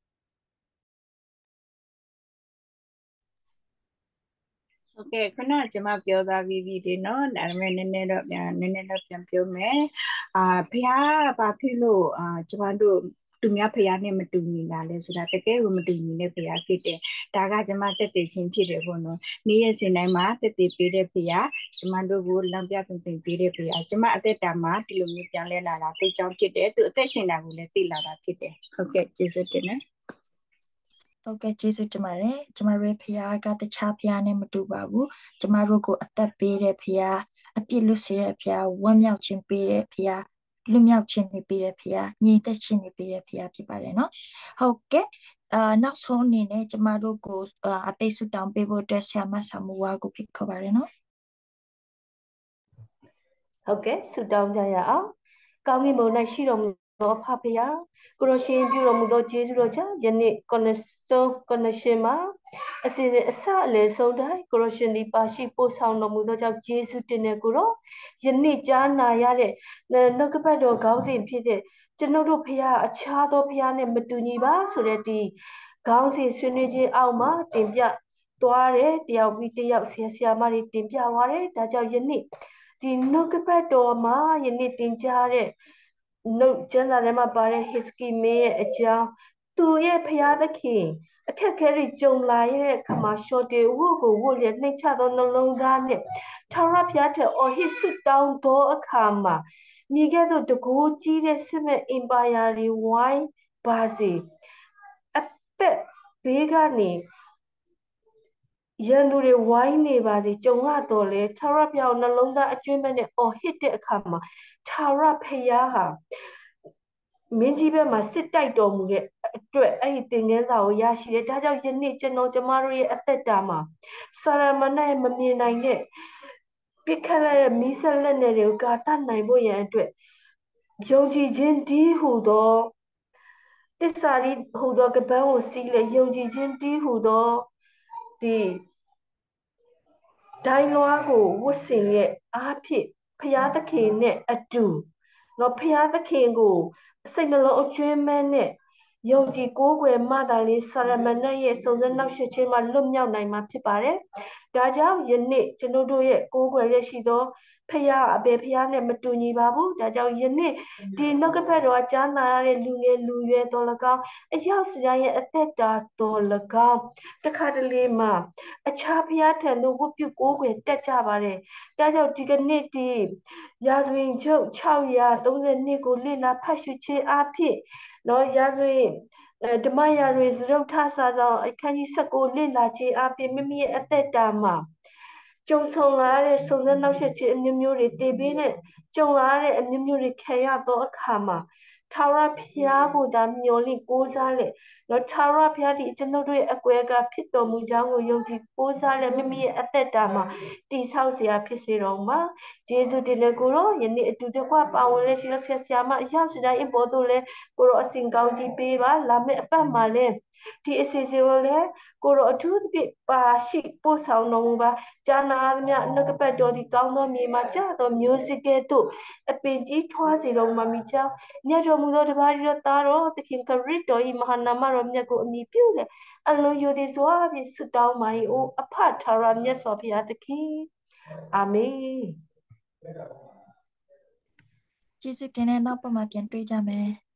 ဟုတ်ကဲ့ခုနကကျွန်မပြောသားပြီးပြီလေနော်ဒါပေမဲ့နည်းနည်းတော့ပြန်ပြောမယ်ဖះဘာဖြစ်လို့ကျမတို့သူများဖះနဲ့မတူညီတာလဲဆိုတာတကယ်ကိုမတူညီတဲ့ဖះဖြစ်တယ်ဒါကကျမတက်တည်ခြင်းဖြစ်တယ်ပေါ့နော်နေ့ရက်စဉ်တိုင်းမှာတက်တည်ပေးတဲ့ဖះကျမတို့ကိုလမ်းပြပင်ပေးတဲ့ဖះကျမအသက်တာမှာဒီလိုမျိုးပြောင်းလဲလာတာသိကြောင်းဖြစ်တယ်သူအသက်ရှင်တာကိုလည်းသိလာတာဖြစ်တယ်ဟုတ်ကဲ့ကျေးဇူးတင်တယ်ဟုတ်ကဲ့ကျေးဇူးတင်ပါတယ်ကျမတို့ဖခင်ကတခြားဖခင်နဲ့မတူပါဘူးကျမတို့ကိုအသက်ပေးတဲ့ဖခင်အပြစ်လွတ်စေတဲ့ဖခင်ဝမ်းမြောက်ခြင်းပေးတဲ့ဖခင်လွတ်မြောက်ခြင်းပေးတဲ့ဖခင်ညီသက်ခြင်းပေးတဲ့ဖခင်ဖြစ်ပါတယ်နော်ဟုတ်ကဲ့နောက်ဆုံးအနေနဲ့ကျမတို့ကိုအပိတ်ဆုတောင်းပေးဖို့အတွက်ဆရာမဆာမူဝါကိုဖိတ်ခေါ်ပါတယ်နော်ဟုတ်ကဲ့ဆုတောင်းကြရအောင်ကောင်းကင်ဘုံ၌ရှိတော်မူသောဖဖရာကိုရရှင်ပြုတော်မူသောကျေးဇူးတော်ကြောင့်ယနေ့ connection မှာအစီအစဉ်အစအလယ်ဆုံးတိုင်းကိုရရှင်ဒီပါရှိပို့ဆောင်တော်မူသောကြောင့်ကျေးဇူးတင်တဲ့ကိုရောယနေ့ကြားနာရတဲ့နှုတ်ကပတ်တော်ခေါင်းစဉ်ဖြစ်တဲ့ကျွန်ုပ်တို့ဖရာအခြားသောဖရာနဲ့မတူညီပါဆိုတဲ့ဒီခေါင်းစဉ်ဆွေးနွေးခြင်းအောက်မှာတင်ပြသွားတယ်တယောက်ပြီးတယောက်ဆရာမတွေတင်ပြသွားတယ်ဒါကြောင့်ယနေ့ဒီနှုတ်ကပတ်တော်မှာယနေ့တင်ကြားတဲ့နှုတ်ကျမ်းစာထဲမှာပါတဲ့ Hiski မင်းရဲ့အကြောင်းသူရဲ့ဖရာသခင်အခက်ခဲတွေကြုံလာရဲ့အခါမှာရှော့တေဝုကိုဝုလျက်နှိမ့်ချသောနှလုံးသားနဲ့ထာဝရဘုရားထံအော်ဟစ်ဆုတောင်းသောအခါမှာမိခဲ့သောတကူကြီးတဲ့စစ်မဲ့အင်ပါယာတွေဝိုင်းပါစေအသက်ဘေးကနေရန်သူတွေဝိုင်းနေပါစေကြုံရတော့လေထာဝရဘုရားနှလုံးသားအကျွမ်းမဲ့နဲ့အော်ဟစ်တဲ့အခါမှာထာဝရဘုရားဟာမင်းကြီးဘက်မှာစစ်တိုက်တော်မူတဲ့အတွက်အဲ့ဒီသင်ခန်းစာကိုရရှိတယ်ဒါကြောင့်ယနေ့ကျွန်တော်ကျမတို့ရဲ့အသက်တာမှာစာရမဏေမမြင်နိုင်တဲ့ပြစ်ခတ်လိုက်တဲ့မီးဆက်လက်နယ်တွေကိုကာတတ်နိုင်ဖို့ရန်အတွက်ယုံကြည်ခြင်းဒီဟုသောတစ္ဆာရီဟူသောကပန်းကိုစီးလေယုံကြည်ခြင်းဒီဟုသောဒီဒိုင်းလွားကိုဝတ်ဆင်ရဲ့အားဖြင့်ဖျားသခင်နဲ့အတူနော်ဖျားသခင်ကိုစိတ်နှလုံးအကျွမ်းမဲ့နဲ့ယုံကြည်ကိုးကွယ်မှသာလေဆရမဏေရဲ့စုံစမ်းနောက်ဆက်ခြင်းမှာလွတ်မြောက်နိုင်မှာဖြစ်ပါတယ်။ဒါကြောင့်ယနေ့ကျွန်တော်တို့ရဲ့ကိုးကွယ်ရရှိသောဖျားအပေဖျားနဲ့မတူညီပါဘူး။ဒါကြောင့်ယနေ့ဒီနှုတ်ကပတ်တော်ကြားနာရတဲ့လူငယ်လူရွယ်တော်၎င်းအရောက်စရာရဲ့အသက်တာတော်၎င်းတခါတလေမှာအခြားဖျားထံသို့ဝတ်ပြုကိုးကွယ်တက်ကြပါတယ်။ဒါကြောင့်ဒီကနေ့ဒီရာဇဝင်ချုပ်632ကိုလေ့လာဖတ်ရှုခြင်းအဖြစ်နော်ရာဇဝင်ဓမ္မရာဇဝင်စရုပ်ထစာဆောင်အခန်းကြီး19လေ့လာခြင်းအပြင်မိမိရဲ့အသက်တာမှာကြုံဆုံလာတဲ့စုံစမ်းနောက်ဆက်ခြင်းအမျိုးမျိုးတွေတည်ပြီးနဲ့ကြုံလာတဲ့အမျိုးမျိုးတွေခံရသောအခါမှာထာဝရဘုရားကိုသာမျှော်လင့်ကိုးစားလက်နော်ထာဝရဘုရားဒီကျွန်ုပ်တို့ရဲ့အကွယ်ကဖြစ်တော်မူကြောင်းကိုယုံကြည်ကိုးစားလက်မိမိရဲ့အသက်တာမှာတည်ဆောက်เสียဖြစ်စေတော်မှာယေရှုတင်တဲ့ကိုရောယနေ့အတူတကွပါဝင်လက်ရှိဆရာမအရောက်စတိုင်းအပေါ်သို့လဲကိုရောအစဉ်ကောင်းကြီးပေးပါလာမယ့်အပတ်မှာလဲဒီအစီအစဉ်ကိုလဲကိုရောအထူးသဖြင့်ပါရှိပို့ဆောင်တော်မူပါဂျာနာသမျှနှုတ်ကပတ်တော်ဒီကောင်းသောမြေမှာကြာသောမျိုးစစ်ကဲ့သို့အပင်ကြီးထွားစေတော်မူမိကြောင်းမြတ်တော်မူသောတပါးတော်သားတော်သခင်ခရစ်တော်၏မဟာနာမတော်မြတ်ကိုအမိပြုလေအလုံးယိုသည်စွာဖြင့်ဆုတောင်းပါ၏အိုအဖထာဝရမြတ်စွာဘုရားသခင်အာမင်ကျေးဇူးတင်တဲ့နောက်ပတ်မှာပြန်တွေ့ကြမယ်